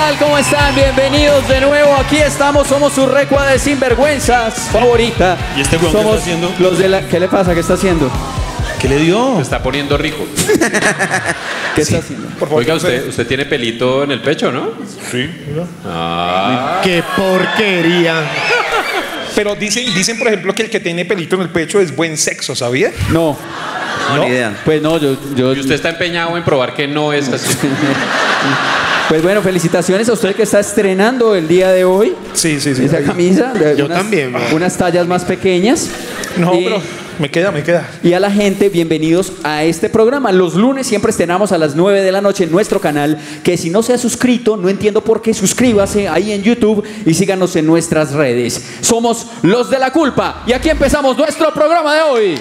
tal? ¿Cómo están? Bienvenidos de nuevo. Aquí estamos, somos su recua de sinvergüenzas favorita. ¿Y este weón qué está haciendo? Los de la... ¿Qué le pasa? ¿Qué está haciendo? ¿Qué le dio? Se está poniendo rico. ¿Qué está haciendo? Por favor, oiga, usted tiene pelito en el pecho, ¿no? Sí. Ah. ¡Qué porquería! Pero dicen, por ejemplo, que el que tiene pelito en el pecho es buen sexo, ¿sabía? No. No, ni idea. Pues no, yo... Y usted está empeñado en probar que no es así. Pues bueno, felicitaciones a usted que está estrenando el día de hoy. Sí. Esa camisa. Yo también. Unas tallas más pequeñas. No, pero me queda. Y a la gente, bienvenidos a este programa. Los lunes siempre estrenamos a las 9 de la noche en nuestro canal, que si no se ha suscrito, no entiendo por qué, suscríbase ahí en YouTube y síganos en nuestras redes. Somos Los de la Culpa y aquí empezamos nuestro programa de hoy.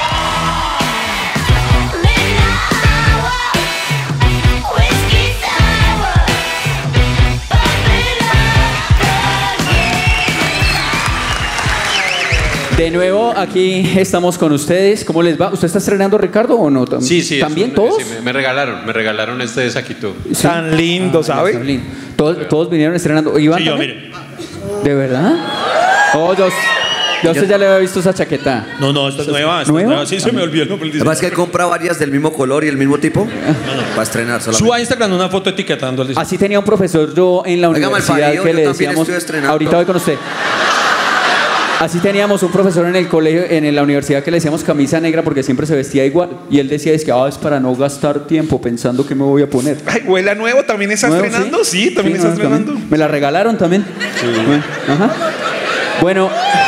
De nuevo, aquí estamos con ustedes. ¿Cómo les va? ¿Usted está estrenando, Ricardo, o no? Sí. ¿También todos? Sí, me regalaron este saquito. Sí. Tan lindo, ¿sabe? Está lindo. Todos vinieron estrenando. ¿Iván Sí, yo, también? mire. ¿De verdad? Oh, yo a usted ya le había visto esa chaqueta. No, esta es nueva. ¿Nueva? Sí, se me olvidó el nombre. Además que él compra varias del mismo color y el mismo tipo para estrenar solamente. Suba a Instagram una foto etiquetando el diseño. Así tenía un profesor yo en la Oiga, universidad malparido, que yo le también decíamos... estoy estrenando. Ahorita voy con usted. Así teníamos un profesor en el colegio, en la universidad, que le decíamos camisa negra porque siempre se vestía igual. Y él decía, es para no gastar tiempo pensando qué me voy a poner. Ay, huele a nuevo, ¿también está ¿Nuevo, estrenando? Sí, también está estrenando. también. Me la regalaron también. Sí. Ajá. Bueno.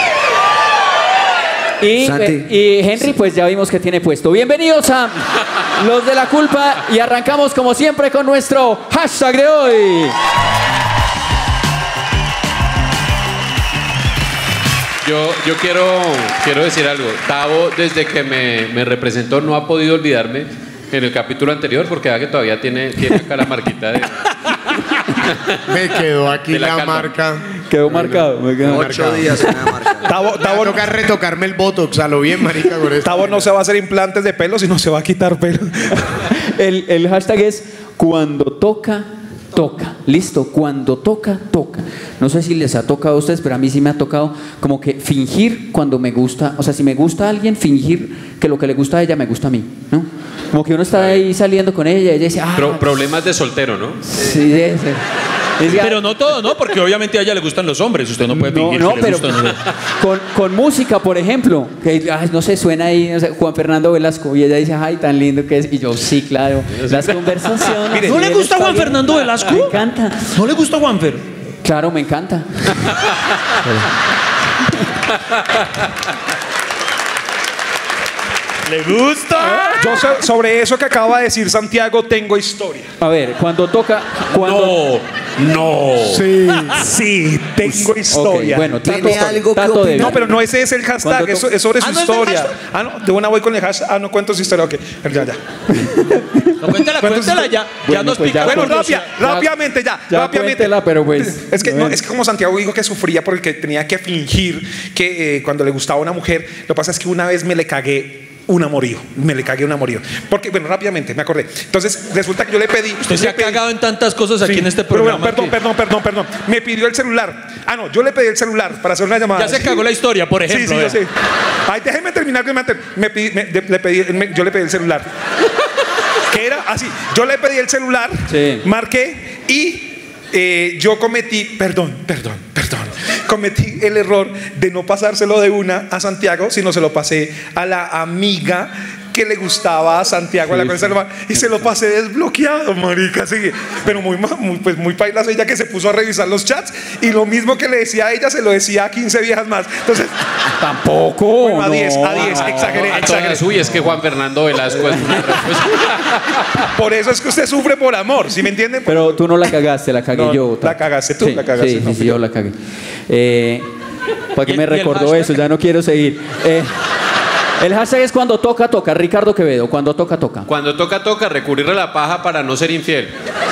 Y Henry, pues ya vimos que tiene puesto. Bienvenidos a Los de la Culpa y arrancamos como siempre con nuestro hashtag de hoy. Yo quiero decir algo. Tavo, desde que me representó, no ha podido olvidarme en el capítulo anterior, porque vea que todavía tiene acá la marquita de... Me quedó aquí De la la calma. marca. Quedó marcado. 8 días en la marca. Tavo Toca retocarme el botox a lo bien, marica, con esto. Tavo no se va a hacer implantes de pelo, sino se va a quitar pelo. El hashtag es cuando toca. Listo, cuando toca. No sé si les ha tocado a ustedes, pero a mí sí me ha tocado como que fingir cuando me gusta. O sea, si me gusta a alguien, fingir que lo que le gusta a ella me gusta a mí, ¿no? Como que uno está ahí saliendo con ella y ella dice, Problemas de soltero, ¿no? sí, Pero no todo, ¿no? Porque obviamente a ella le gustan los hombres. Usted no puede fingir no, que pero le gustan. con música, por ejemplo, que no sé, suena ahí, no sé, Juan Fernando Velasco, y ella dice, ay, tan lindo que es, y yo, sí, claro, las conversaciones. Mire, ¿No le él gusta está Juan bien. Fernando Velasco? Me encanta. ¿No le gusta Juanfer? Claro, me encanta. ¿Le gusta? Yo sobre eso que acaba de decir Santiago tengo historia. A ver, cuando toca, No. Sí, tengo historia. Ok, bueno, ¿Tiene algo que trato de opinar? No, pero no ese es el hashtag, eso es sobre su ¿no es el historia. hashtag? No, de una voy con el hashtag. No cuento su historia, ok. Ya. No, cuéntala ya. Bueno, Ya nos pues pica. ya, Bueno, pues, rápidamente, rápidamente. cuéntela, pero pues... Es que como Santiago dijo que sufría porque tenía que fingir que cuando le gustaba una mujer, lo que pasa es que una vez me le cagué un amorío. Porque, bueno, rápidamente, me acordé. Entonces, resulta que yo le pedí... Usted se ha cagado en tantas cosas aquí en este pero bueno, programa. perdón. Me pidió el celular. Yo le pedí el celular para hacer una llamada. Ya se cagó la historia, por ejemplo. Sí, yo sé. Ay, déjeme terminar. Yo le pedí el celular. Que era así. Yo le pedí el celular, Sí. marqué y yo cometí el error de no pasárselo de una a Santiago, sino se lo pasé a la amiga que le gustaba a Santiago, a la cual se lo, y se lo pasé desbloqueado, marica, sí. Pero muy pailas ella, que se puso a revisar los chats y lo mismo que le decía a ella se lo decía a 15 viejas más. Entonces, Tampoco. bueno, a 10, exageré. Uy, es que Juan Fernando Velasco es una respuesta. Por eso es que usted sufre por amor, ¿sí me entienden? Pero tú no la cagaste, la cagué No, yo. la cagaste tú, Sí, la cagaste, no Sí, fui yo. yo la cagué. ¿Para qué ¿Y me el recordó hashtag? eso? Ya no quiero seguir. El hashtag es cuando toca. Ricardo Quevedo, cuando toca. Cuando toca recurrir a la paja para no ser infiel.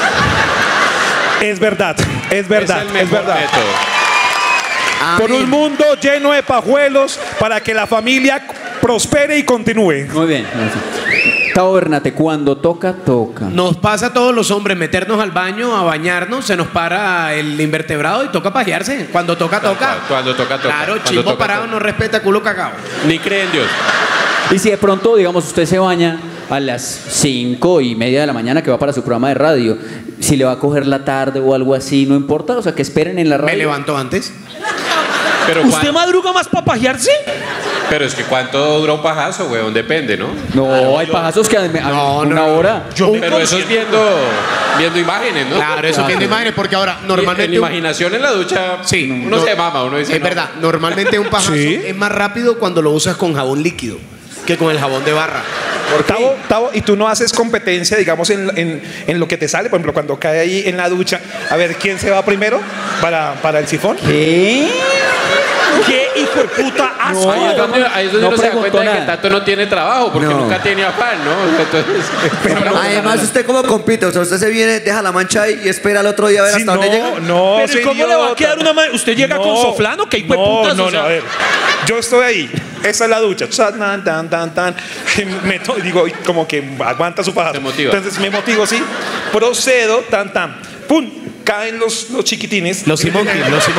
Es verdad. Es el mejor método. Por un mundo lleno de pajuelos para que la familia prospere y continúe. Muy bien. Tavo Bernate, cuando toca, toca. Nos pasa a todos los hombres meternos al baño, a bañarnos, se nos para el invertebrado y toca pajearse. Cuando toca, toca. Cuando toca, toca. Claro, Cuando chimbo toca, parado toca. no respeta culo cagado. Ni cree en Dios. Y si de pronto, digamos, usted se baña a las 5:30 de la mañana que va para su programa de radio, si le va a coger la tarde o algo así, no importa, o sea, que esperen en la radio. Me levanto antes. Pero, ¿Usted madruga más para pajearse? pero es que ¿cuánto dura un pajazo, weón? Depende, ¿no? No, hay pajazos que a una hora. Pero eso es viendo imágenes, ¿no? Claro, eso tiene imágenes porque ahora En normalmente... imaginación en la ducha, Sí, uno no, se mama, uno dice. Es no. verdad, normalmente un pajazo Sí. es más rápido cuando lo usas con jabón líquido que con el jabón de barra. Tavo, y tú no haces competencia, digamos, en lo que te sale, por ejemplo, cuando cae ahí en la ducha, a ver quién se va primero para el sifón. ¿Qué? ¡Qué hijo de puta asco! Ahí es donde no uno se da preguntó cuenta de que nada. Tato no tiene trabajo, porque No. nunca tiene afán, ¿no? Entonces, Además, ¿usted cómo compite? O sea, usted se viene, deja la mancha ahí y espera al otro día a ver Sí, hasta dónde llega. no, Pero ¿y cómo le va a quedar una mano? ¿Usted llega con soflano? ¿Qué hijo de putas? No, O sea, a ver. Yo estoy ahí. Esa es la ducha. Tan, tan, tan, tan. Digo, como que aguanta su pajazo. Se motiva. Entonces me motivo, sí. Procedo, tan, tan. ¡Pum! Caen los chiquitines. Los simonquis.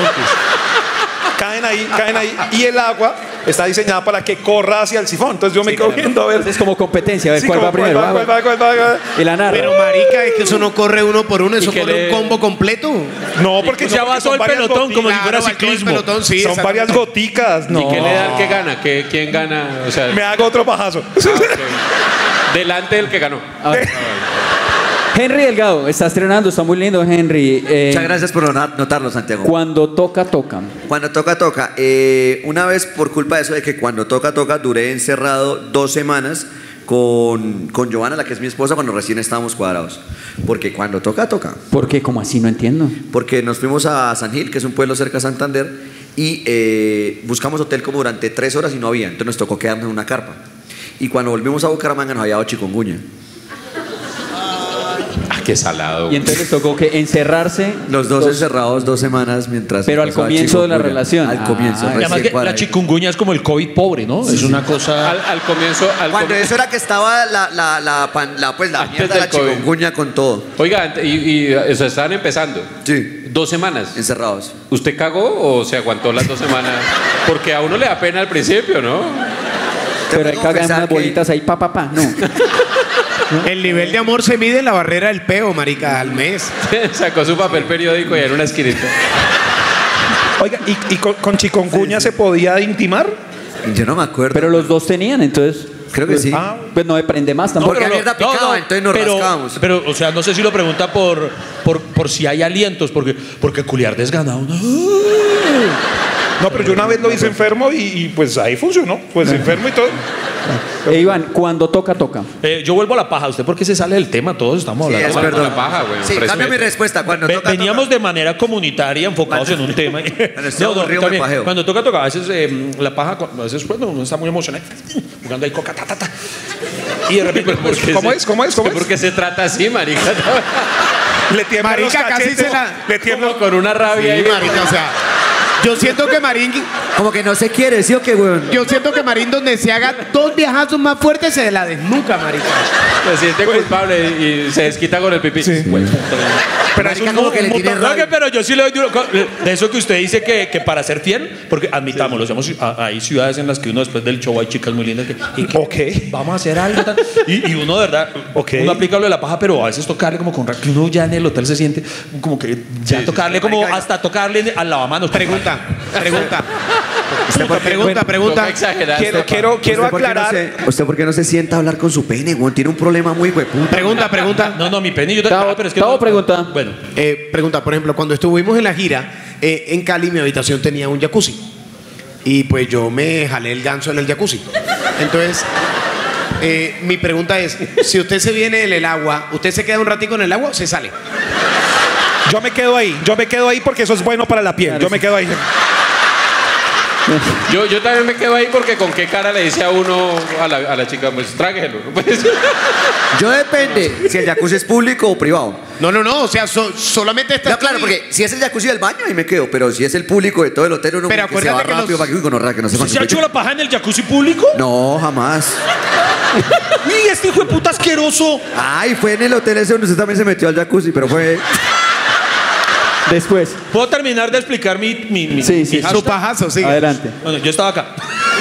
Caen ahí. Y el agua está diseñada para que corra hacia el sifón. Entonces yo me quedo viendo a ver. Es como competencia, a ver Sí, cuál como va primero. cuál va. Y la narra. Pero marica, es que eso no corre uno por uno, eso ¿Y qué corre le- un combo completo. No, porque ya va todo el pelotón como si fuera Claro, va todo el ciclismo. pelotón, sí, son exactamente. varias goticas. No. ¿y qué le da el que gana? ¿Quién gana? O sea, Me hago otro pajazo. ok. Delante del que ganó. A ver. Henry Delgado, está estrenando, está muy lindo, Henry. Muchas gracias por notarlo, Santiago. Cuando toca, toca. Cuando toca, toca. Una vez, por culpa de eso de que cuando toca, toca, duré encerrado 2 semanas con Giovanna, la que es mi esposa, cuando recién estábamos cuadrados. Porque cuando toca, toca. ¿Por qué? ¿Cómo así? No entiendo. Porque nos fuimos a San Gil, que es un pueblo cerca de Santander, y buscamos hotel como durante 3 horas y no había. Entonces nos tocó quedarnos en una carpa. Y cuando volvimos a Bucaramanga nos había dado chikungunya. Ah, qué salado. Y entonces les tocó que encerrarse. Los dos encerrados 2 semanas mientras... Pero al pasaba comienzo de la chikungunya. relación. Al comienzo. Ah, Y además recién que la cuadradito. chikungunya es como el COVID pobre, ¿no? Es una cosa... Al comienzo. Cuando eso era que estaba pues la Antes mierda de la del COVID. chikungunya con todo. Oiga, o sea, estaban empezando. Sí, 2 semanas. encerrados. ¿Usted cagó o se aguantó las 2 semanas? Porque a uno le da pena al principio, ¿no? Pero ahí Tengo que cagan confesar unas que- bolitas ahí, pa. No. El nivel de amor se mide en la barrera del peo, marica, al mes. Sacó su papel periódico y era una esquinita. Oiga, ¿y con chikungunya se podía intimar? Yo no me acuerdo. Pero los dos tenían, entonces. Creo que sí. Ah, Pues no me prende más tampoco. Porque la mierda picaba, entonces nos rascábamos. Pero, o sea, no sé si lo pregunta por si hay alientos, porque culiar desganado. ¿no? no, pero yo una vez lo hice enfermo y pues ahí funcionó. Pues enfermo y todo. Iván, cuando toca, toca. Yo vuelvo a la paja. ¿Usted por qué se sale del tema? Todos estamos Sí, hablando. es Bueno, perdón. la paja, güey, Sí, respete. cambia mi respuesta. Cuando toca, Veníamos toca. de manera comunitaria enfocados en un tema. estoy aburrido, me pajeo. cuando toca, toca. A veces la paja, a veces cuando uno está muy emocionado, jugando ahí coca, ta. Y de repente, ¿Por qué ¿Cómo se- es? ¿Cómo es? ¿Cómo es? ¿Por qué se trata así, marica? Le tiemblan los Marica, casi cachetes. se la- Le tiemblan. Como con una rabia ahí. Sí, marica, o sea, yo siento que Marín, Como que no se quiere, ¿sí o qué, weón? donde se haga 2 viajazos más fuertes se la desnuca, marica. Se siente culpable y se desquita con el pipí. Pero es Marica, un como que le mutuo- tiene No, rabia. pero yo sí le doy duro. De eso que usted dice que para ser fiel, porque admitámoslo, hay ciudades en las que uno después del show hay chicas muy lindas que Ok. vamos a hacer algo. Y uno, de verdad, Ok. uno aplica lo de la paja, pero a veces tocarle como con que uno ya en el hotel se siente como que ya tocarle, como Marica, hasta tocarle al lavamanos. Pregunta. Toca Pregunta. exagerar. Quiero ¿Usted por qué no aclarar. ¿Usted por qué no se sienta a hablar con su pene, weón? Tiene un problema muy hueputa. Pregunta. No, mi pene, yo Tavo, pero es que Tavo no- pregunta. Bueno, Pregunta, por ejemplo, cuando estuvimos en la gira, en Cali mi habitación tenía un jacuzzi. Y pues yo me jalé el ganso en el jacuzzi. Entonces, mi pregunta es, si usted se viene en el agua, ¿usted se queda un ratico en el agua o se sale? Yo me quedo ahí porque eso es bueno para la piel. Yo me quedo ahí. Yo también me quedo ahí porque con qué cara le dice a uno, a la chica, pues tráguelo. Pues, Yo depende si el jacuzzi es público o privado. No, o sea, solamente está... No, claro, porque si es el jacuzzi del baño, ahí me quedo. Pero si es el público de todo el hotel, uno Pero como que se va acuérdate que rápido los- para que, uy, gonorrea, que no se ¿se ha hecho la paja en el jacuzzi público? No, jamás. ¡Y este hijo de puta asqueroso! Ay, fue en el hotel ese donde usted también se metió al jacuzzi, pero fue... Después. ¿Puedo terminar de explicar mi Sí, sí. Su pajazo, sí. Adelante. Bueno, yo estaba acá.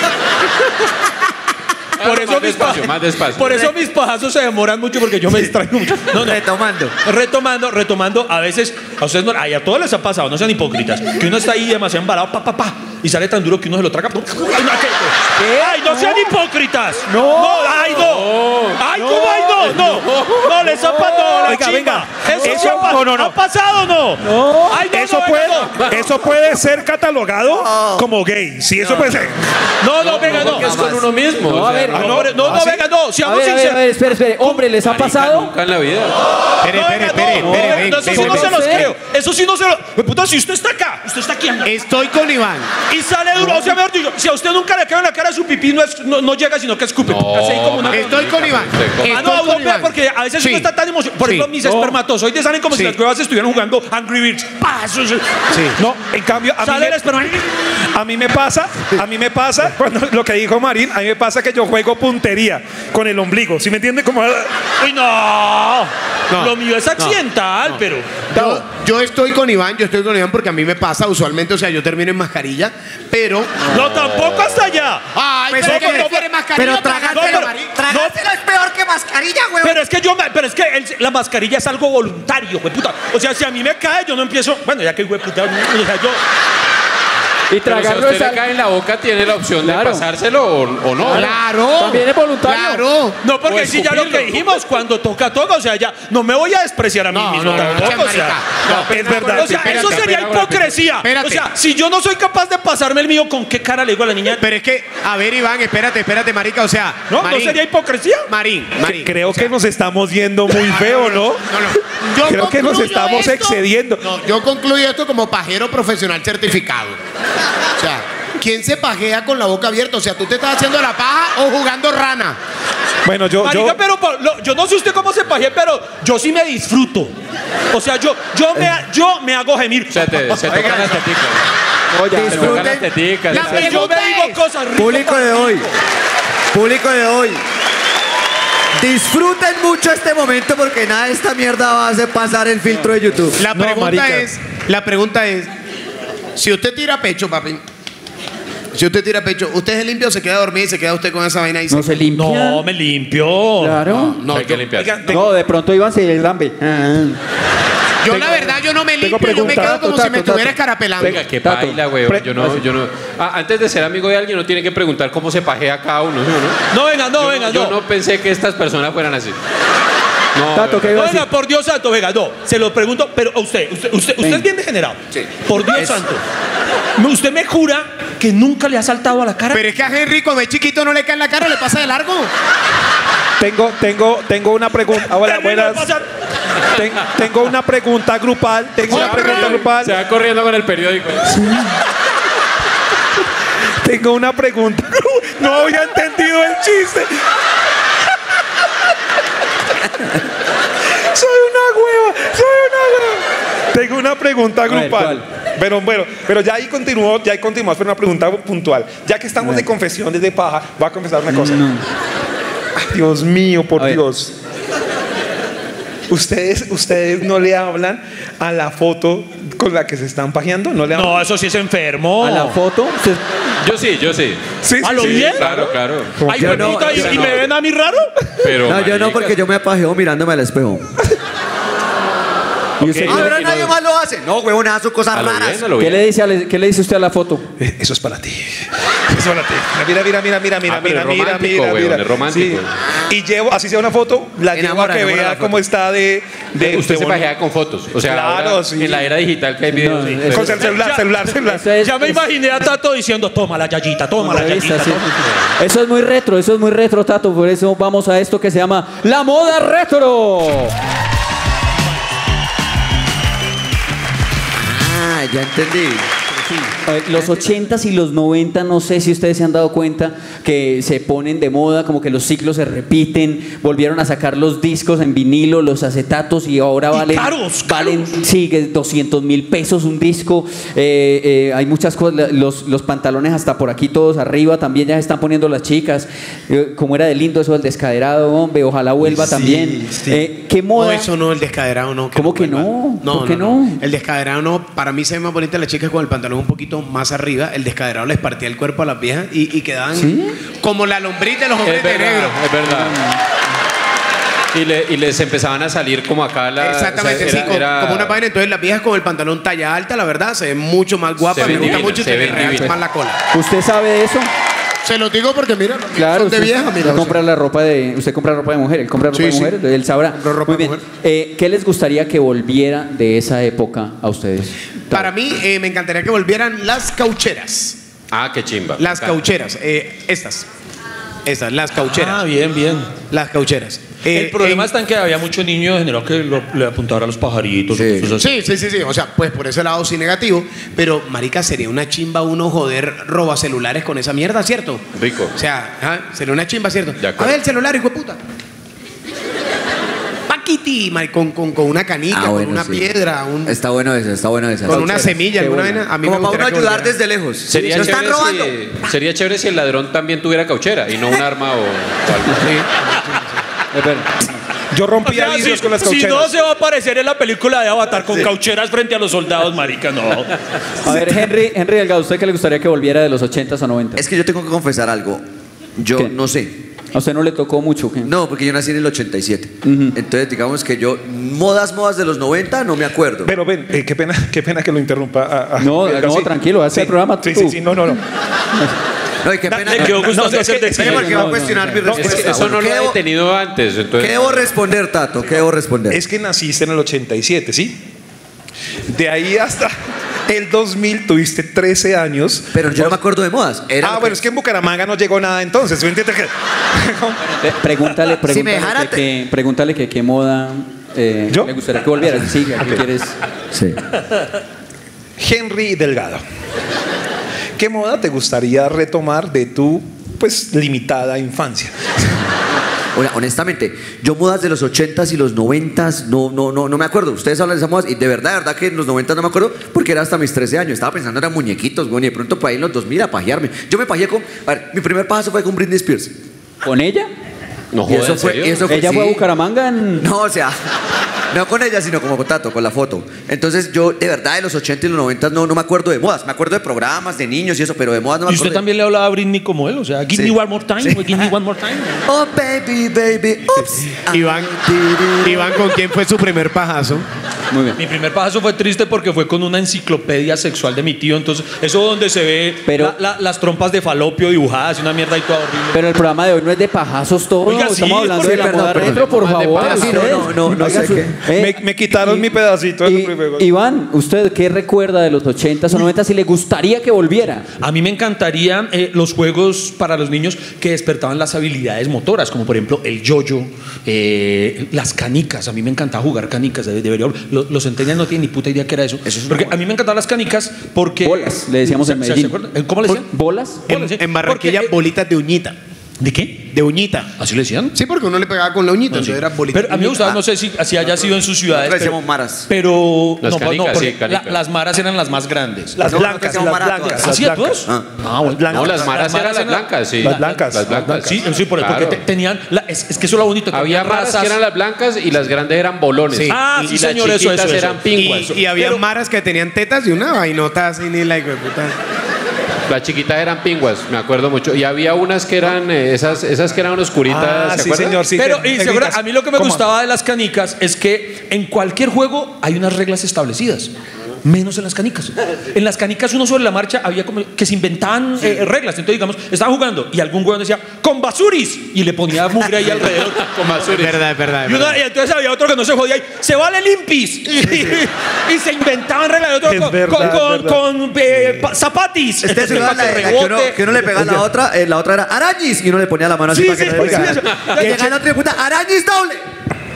Más despacio, más despacio. Por eso mis pajazos se demoran mucho porque yo me distraigo mucho. No, no. Retomando, a veces, a ustedes no, ay, a todos les ha pasado, no sean hipócritas, que uno está ahí demasiado embalado, y sale tan duro que uno se lo traga. Ay, no, ¡ay, no sean hipócritas! ¡No! ¡Ay, no! ¡Ay, cómo ay, no! ¡No, les ha pasado! Oiga, venga. ¿Eso ha pasado o no? ¡No! ¡Ay, no, Eso puede ser catalogado como gay. Sí, eso puede ser. No, venga, no. Porque es con uno mismo. No, o a sea, ver, No, venga, no, A seamos ver, sinceros. espere. Hombre, ¿les ha pasado? Nunca en la vida. Espere. Eso sí no se los creo. Eso sí no se los... Puta, si usted está acá, usted está aquí. Estoy con Iván. Y sale duro. O sea, mejor dicho, si a usted nunca le queda en la cara su pipí, no llega, sino que escupe. Así como una... Estoy con Iván. No, porque a veces uno está tan emocionado. Por ejemplo, mis espermatozoides salen como si las cuevas estuvieran jugando Angry Birds. ¡Pah! No, en cambio, Sale el esperma. a mí me pasa, cuando lo que dijo Marín, a mí me pasa que yo juego puntería con el ombligo. ¿Sí me entiende? Como... ¡Uy, no! Lo mío es accidental, pero... Yo estoy con Iván porque a mí me pasa usualmente, o sea, yo termino en mascarilla, pero... No, tampoco hasta allá. Ay, Pues pero es que- no quiere mascarilla. pero para tragárselo, ganar, Marín. tragárselo es peor que mascarilla, güey. Pero es que la mascarilla es algo voluntario, güey, puta. O sea, si a mí me cae, yo no empiezo... Bueno, ya que güey, puta, o sea, yo... Y Pero si a tragarlo usted es le algo... cae en la boca, tiene la opción Claro. de pasárselo o no. Claro. También es voluntario. Claro. No, porque O si ya lo que escupirlo. dijimos, cuando toca, o sea, ya no me voy a despreciar a mí mismo tampoco, o sea, es verdad. o sea, eso sería hipocresía. Espérate. O sea, si yo no soy capaz de pasarme el mío, ¿con qué cara le digo a la niña? Pero es que, a ver, Iván, espérate, marica, o sea... ¿No? Marín, ¿No sería hipocresía? Marín. Creo que nos estamos yendo muy feo, ¿no? Yo Creo que nos concluyo estamos esto- excediendo. No, yo concluyo esto como pajero profesional certificado. O sea, ¿quién se pajea con la boca abierta? O sea, ¿tú te estás haciendo la paja o jugando rana? Bueno, Marica, pero yo no sé usted cómo se pajea, pero yo sí me disfruto. O sea, yo me hago gemir. O sea, se tocan las teticas. Oye, Se tocan las disfruten. teticas. La se- pregunta Yo me digo es, cosas ricas. Público de hoy. Disfruten mucho este momento porque nada de esta mierda va a hacer pasar el filtro de YouTube. La No, pregunta es, si usted tira pecho, papi, ¿usted se limpia o se queda dormido y se queda usted con esa vaina ahí? ¿no se limpia? No, me limpio. Claro. No, Hay que limpiar. No, de pronto Iván se lambe. yo la verdad, yo no me tengo limpio, yo me pregunta. quedo como Tato, si me Tato. estuviera escarapelando. Venga, qué Tato. baila, güey. Yo no. Antes de ser amigo de alguien, uno tiene que preguntar cómo se pajea cada uno, ¿sí o ¿no? No, venga, Yo no pensé que estas personas fueran así. No, Tato, ¿qué güey. iba a Venga, decir? por Dios santo, venga, no. Se lo pregunto, pero a usted es bien degenerado. Sí. Por Dios santo. Usted me jura que nunca le ha saltado a la cara. Pero es que a Henry cuando es chiquito no le cae en la cara, le pasa de largo. Tengo una pregunta. Hola, Henry, no buenas. pasa- Tengo una pregunta grupal. Se va corriendo con el periódico. Tengo una pregunta. No había entendido el chiste. Soy una hueva. Tengo una pregunta ver, grupal. Pero ya ahí continuamos con una pregunta puntual. Ya que estamos de confesiones de paja, voy a confesar una cosa. Ay, Dios mío, por A ver. Dios. ¿Ustedes no le hablan a la foto con la que se están pajeando? ¿No le hablan? No, eso sí es enfermo. A la foto. Yo sí. Sí, ¿A lo Sí, bien? claro. Ay, Yo güey, no, puta, yo ¿y no. me ven a mí raro? Pero, No, yo no, marica, porque yo me apajeo mirándome al espejo. Y usted- Ah, pero nadie más lo hace. No, huevón, esas son cosas a lo raras. bien, a lo ¿Qué bien. qué le dice usted a la foto? Eso es para ti. Eso es para ti. Mira. pero es romántico, weón, es romántico. Sí. Y llevo, así sea una foto, la llevo a que enamora vea la cómo foto. está de Usted se bonito. pajea con fotos. O sea, Claro, ahora, sí. en la era digital que hay videos. No, sí, es- pero- Con el celular. Eso es- Ya me es- imaginé a Tato diciendo, toma la yayita, toma la revista, yayita. sí. toma". Eso es muy retro, Tato. Por eso vamos a esto que se llama La Moda Retro. Ah, ya entendí. A ver, los 80s y los 90, no sé si ustedes se han dado cuenta que se ponen de moda, como que los ciclos se repiten, volvieron a sacar los discos en vinilo, los acetatos y ahora valen, valen sí, que 200.000 pesos un disco. Hay muchas cosas, los pantalones hasta por aquí todos arriba también ya se están poniendo las chicas. Como era de lindo eso del descaderado, hombre, ojalá vuelva también. Sí. ¿Qué moda? No, eso no, el descaderado no. ¿Cómo que no? ¿Por qué no? El descaderado no, para mí se ve más bonita las chicas con el pantalón un poquito más arriba. El descaderado les partía el cuerpo a las viejas y quedaban como la lombriz de los hombres de negro. Es verdad. Y les empezaban a salir como acá la... Exactamente, o sea, como una vaina. Entonces las viejas con el pantalón talla alta, la verdad, se ven mucho más guapas. Me gusta mucho y se realza más la cola. ¿Usted sabe de eso? Se lo digo porque mira, claro, son de vieja, mira. Usted compra ropa de mujer, él compra ropa de mujer, él sabrá. Muy bien. ¿Qué les gustaría que volviera de esa época a ustedes? Para mí, me encantaría que volvieran las caucheras. Ah, qué chimba. Las caucheras, las caucheras. Ah, bien, bien. Las caucheras. El problema está en que había muchos niños en general que le apuntaban a los pajaritos. Sí. Sí. O sea, pues por ese lado sí negativo. Pero, marica, sería una chimba uno joder robacelulares con esa mierda, ¿cierto? Rico. O sea, sería una chimba, ¿cierto? A ver el celular, hijo de puta. Paquiti, con una canica, con una piedra. Está bueno eso. Con una semilla, alguna vaina. A mí como me para uno ayudar desde lejos. Sería lo chévere están robando. sería chévere si el ladrón también tuviera cauchera y no un arma o algo. Yo rompía vidrios con las caucheras. Si no, se va a aparecer en la película de Avatar con caucheras frente a los soldados, marica, no. A ver, Henry Delgado, ¿usted qué le gustaría que volviera de los 80s o 90s? Es que yo tengo que confesar algo. Yo ¿Qué? no sé. ¿A usted no le tocó mucho? ¿Qué? No, porque yo nací en el 87. Entonces, digamos que yo, modas de los 90, no me acuerdo. Pero ven, qué pena que lo interrumpa. No, tranquilo, hace el programa tú. Sí, no. No, y qué pena. Le quedó gustando hacer de Espere, porque va a cuestionar mi respuesta. Es que eso no lo he detenido antes. Entonces... ¿Qué debo responder, Tato? ¿Qué debo responder? Es que naciste en el 87, ¿sí? De ahí hasta el 2000 tuviste 13 años. Pero yo no me acuerdo de modas. Bueno, es que en Bucaramanga no llegó nada entonces. ¿Me entiendes? Pregúntale Si me dejara pregúntale que qué moda ¿Yo? le gustaría que volviera. Sí, ¿qué quieres? Sí. Henry Delgado. ¿Qué moda te gustaría retomar de tu, pues, limitada infancia? Honestamente, yo modas de los 80s y los 90s no me acuerdo. Ustedes hablan de esas modas y de verdad que en los 90 no me acuerdo porque era hasta mis 13 años. Estaba pensando en muñequitos, güey, y de pronto por ahí en los 2000 a pajearme. Yo me pajeé con... A ver, mi primer pajazo fue con Britney Spears. ¿Con ella? No Y jodas, eso fue, ¿en serio? ¿Ella fue a Bucaramanga? No, o sea, no con ella, sino como con Tato, con la foto. Entonces yo, de verdad, de los 80 y los 90 no me acuerdo de modas. Me acuerdo de programas, de niños y eso, pero de modas no me ¿Y acuerdo. usted también le hablaba a Britney como él? O sea, give me one more time, give me one more time. Oh, baby, oops. Iván, ¿con quién fue su primer pajazo? Muy bien. Mi primer pajazo fue triste porque fue con una enciclopedia sexual de mi tío. Entonces, eso donde se ve Pero- las trompas de falopio dibujadas y una mierda y toda horrible. Pero el programa de hoy no es de pajazos todo. Oiga, sí, Estamos hablando de la perdón, moda perdón. retro, por Más de favor. pajazos. ustedes. No Oiga, sé qué. Me quitaron mi pedacito de y- su primer gol. Iván, ¿usted qué recuerda de los 80s o 90s si le gustaría que volviera? A mí me encantarían los juegos para los niños que despertaban las habilidades motoras, como por ejemplo el yo-yo, las canicas. A mí me encantaba jugar canicas. Los centennials no tienen ni puta idea qué era eso. Porque a mí me encantaban las canicas porque... Bolas, le decíamos en Medellín. ¿Se acuerdan? ¿Cómo le decían? ¿Bolas? Bolas, sí. En Barranquilla, Porque, bolitas de uñita. ¿de qué? De uñita. ¿Así le decían? Sí, porque uno le pegaba con la uñita, entonces era bolita. Pero a mí me gustaba, no sé si así haya sido en sus ciudades. Nosotros Pero, decíamos maras. pero Las no, canicas, porque sí, canicas. las maras eran las más grandes. Las No, blancas, no, las barato. blancas. ¿Así las a todos? Ah. Bueno. No, las maras eran las blancas, sí. Las blancas. Las blancas. Sí, porque Claro. tenían. Es que eso es lo bonito. Había tenían maras razas. que eran las blancas y las grandes eran bolones. Sí. Ah, y sí, las señor, eso, chiquitas eso. eran pingüas. Y había Pero- maras que tenían tetas y una vainota así ni la hijo de puta. Las chiquitas eran pingüas, me acuerdo mucho. Y había unas que eran, esas que eran oscuritas, Ah, ¿se sí, acuerdan? señor, sí. Pero, y Negritas. seguro, a mí lo que me ¿Cómo? gustaba de las canicas es que en cualquier juego hay unas reglas establecidas. Menos en las canicas. En las canicas uno sobre la marcha había como que se inventaban reglas. Entonces, digamos, estaba jugando y algún huevón decía ¡con basuris! Y le ponía mugre ahí alrededor. Con basuris. Es verdad. Y entonces había otro que no se jodía y ¡se vale limpis! Y se inventaban reglas de otro Es con, verdad, con, es verdad. con zapatis. Este es Entonces, para que rebote. que uno le pegaba la otra era arañis y uno le ponía la mano así Sí, para que sí, no le sí, pegara. sí. Y llegaba el otro y puta, arañis doble.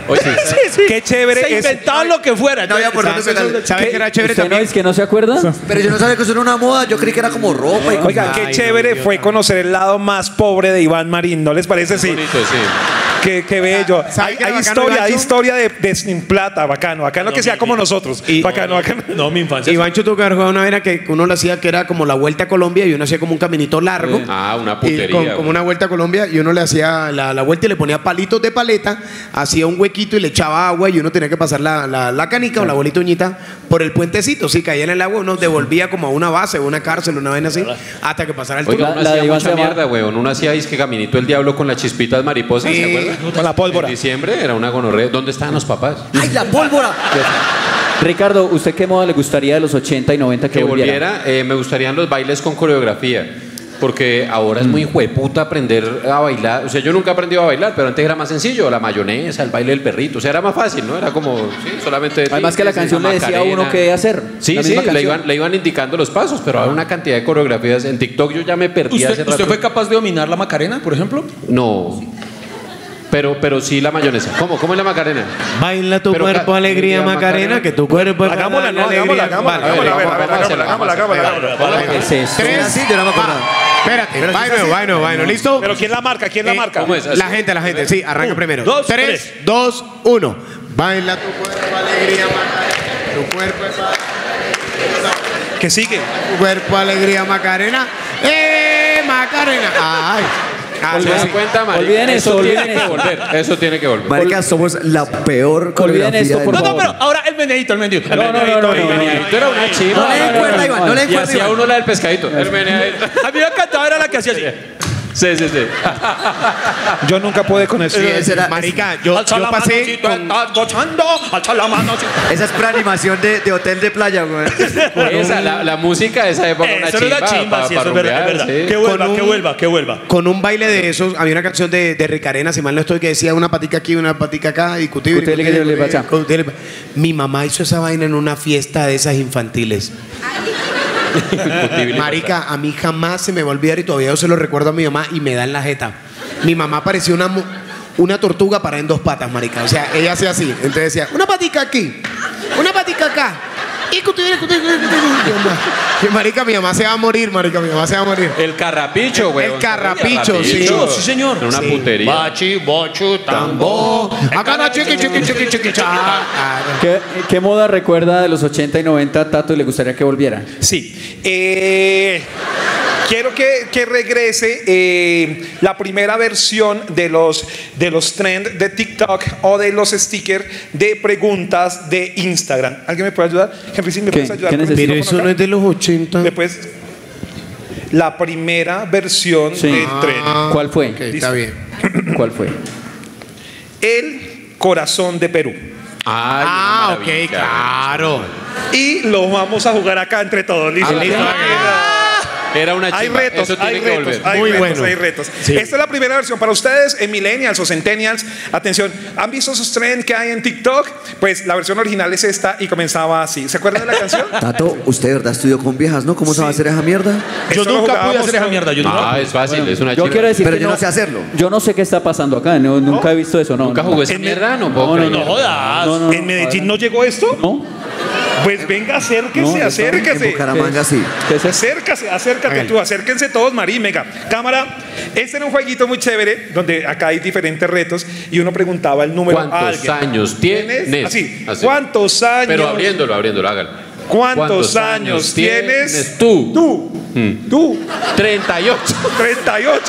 Oye, Qué chévere Se es. inventaban lo que fuera. No había por dónde pegarle. ¿Sabes qué era chévere ¿Usted no también? es que no se acuerda? Pero yo no sabía que eso era una moda, yo creí que era como ropa y Oiga, qué Ay, chévere no, fue conocer el lado más pobre de Iván Marín, ¿no les parece? Sí. bonito, sí. Qué bello. ¿Sabe qué era Hay bacano, historia, hay Ivancho? historia de sin plata, bacano. Bacano que sea como nosotros. Bacano, bacano. No, mi infancia. Ivancho tuvo que haber jugado una vez que uno lo hacía que era como la vuelta a Colombia y uno hacía como un caminito largo. Ah, una Y putería. como güey. una vuelta a Colombia y uno le hacía la vuelta y le ponía palitos de paleta, hacía un huequito y le echaba agua y uno tenía que pasar la canica o la bolita uñita por el puentecito. Si caía en el agua, uno devolvía como a una base o una cárcel, una vaina así, hasta que pasara el Oiga, turno. uno La de hacía Iván mucha se llama- mierda, weón. Uno hacía disque caminito el diablo con las chispitas mariposas, Sí, ¿se acuerdan? con la pólvora. En diciembre era una gonorrea. ¿Dónde estaban los papás? ¡ay, la pólvora! Ricardo, ¿usted qué moda le gustaría de los 80 y 90 que Que volviera? volviera, me gustarían los bailes con coreografía. Porque ahora es muy jueputa aprender a bailar. O sea, yo nunca he aprendido a bailar, pero antes era más sencillo. La mayonesa, el baile del perrito. O sea, era más fácil, ¿no? Era como, sí, solamente. Además que la canción le decía a uno qué hacer. Sí, La sí, misma canción. le iban indicando los pasos, pero hay una cantidad de coreografías. En TikTok yo ya me perdí hace ¿Usted rato. fue capaz de dominar la Macarena, por ejemplo? No. Pero sí la mayonesa. ¿Cómo es la Macarena? Baila tu Pero cuerpo, alegría, Macarena, que tu cuerpo es Hagámosla, no, alegría. hagámosla, Vale, hagámosla, a ver, vamos a hacerla, hagámosla. ¿Qué es eso? Tres, Sí, yo no me acordaba. Espérate, vaino, ¿listo? Pero ¿quién la marca? ¿Quién la marca? ¿Cómo es? La gente, sí, arranca primero. dos, 3, tres. 2, 1. Baila tu cuerpo, alegría, Macarena, tu cuerpo es ¿Qué sigue? tu cuerpo, alegría, Macarena. Macarena! ¡Ay! ¿Se dan cuenta, María? olviden eso, tiene olviden que eso. volver. Eso tiene que volver. Marica, somos la peor coreografía esto, por del No, favor. pero ahora el meneíto, el meneíto. No, Esto era una chiva. No le den cuerda, Iván, no le den Y cuerda, hacía Iván. uno la del pescadito. A mí me encantaba era la que hacía así. Sí. Yo nunca pude con eso. Sí, esa era- Marica, yo Alza la pasé mano si tú con... estás gozando, alza la mano si... Esa es preanimación de hotel de playa, güey. Esa, la música de esa época, una Eso era una chimba, pa- sí, pa eso es verdad, es rumbear, verdad. sí. Que vuelva, Con un- que vuelva, que vuelva. Con un baile de esos, había una canción de Ricarena, si mal no estoy, que decía una patica aquí, una patica acá, y cutibri, Cutibri, cutibri, pacha. cutibri. Mi mamá hizo esa vaina en una fiesta de esas infantiles. Marica, a mí jamás se me va a olvidar y todavía yo se lo recuerdo a mi mamá y me da en la jeta. Mi mamá parecía una tortuga parada en dos patas, marica. O sea, ella hacía así. Entonces decía, una patica aquí, una patica acá. Y cutibri, cutibri, cutibri. Y marica, mi mamá se va a morir, marica, mi mamá se va a morir. El carrapicho, güey. El carrapicho, sí. Sí, señor. Era una Sí. putería. Bachi, bochu, tambo. Acá no, chiqui, chiqui, chiqui, chiqui, cha. Ah, ¿Qué moda recuerda de los 80 y 90, Tato, y le gustaría que volviera? Sí. Quiero que regrese la primera versión de los trends de TikTok o de los stickers de preguntas de Instagram. ¿Alguien me puede ayudar? Henry, ¿sí me ¿Qué? puedes ayudar? ¿Qué con el necesito? Pero micrófono eso no es de los 80. acá? Después, la primera versión Sí. del tren. ¿Cuál fue? Ok, está bien. ¿Cuál fue? El corazón de Perú. Ah, ok, claro. Y lo vamos a jugar acá entre todos. ¿Listo? Era una Hay chimba. retos, Eso tiene hay que retos, volver. hay Muy retos, bueno. hay retos. Sí. Esta es la primera versión para ustedes, millennials o centennials. Atención, ¿han visto esos trends que hay en TikTok? Pues la versión original es esta y comenzaba así. ¿Se acuerdan de la canción? Tato, usted de verdad estudió con viejas, ¿no? ¿Cómo se va a hacer esa mierda? Yo Esto lo nunca pude jugábamos hacer esa con- mierda. Yo nunca. Ah, es fácil, es una Yo chimba. quiero decir Pero que yo no sé hacerlo. Yo no sé qué está pasando acá, nunca he visto eso, no. Nunca no. jugué esa mierda, no puedo creer. No jodas. No, no, ¿En Medellín no llegó esto? ¿No? Pues venga, acérquese, No, En acérquese. Bucaramanga sí. ¿Qué es eso? Acércate Hágale. tú, acérquense todos, Marín, venga. Cámara, este era un jueguito muy chévere, donde acá hay diferentes retos y uno preguntaba el número a ¿Cuántos alguien. años tienes? Así. Así. ¿Cuántos años? Pero abriéndolo, hágalo. ¿Cuántos años tienes? tú? Tú. 38. 38.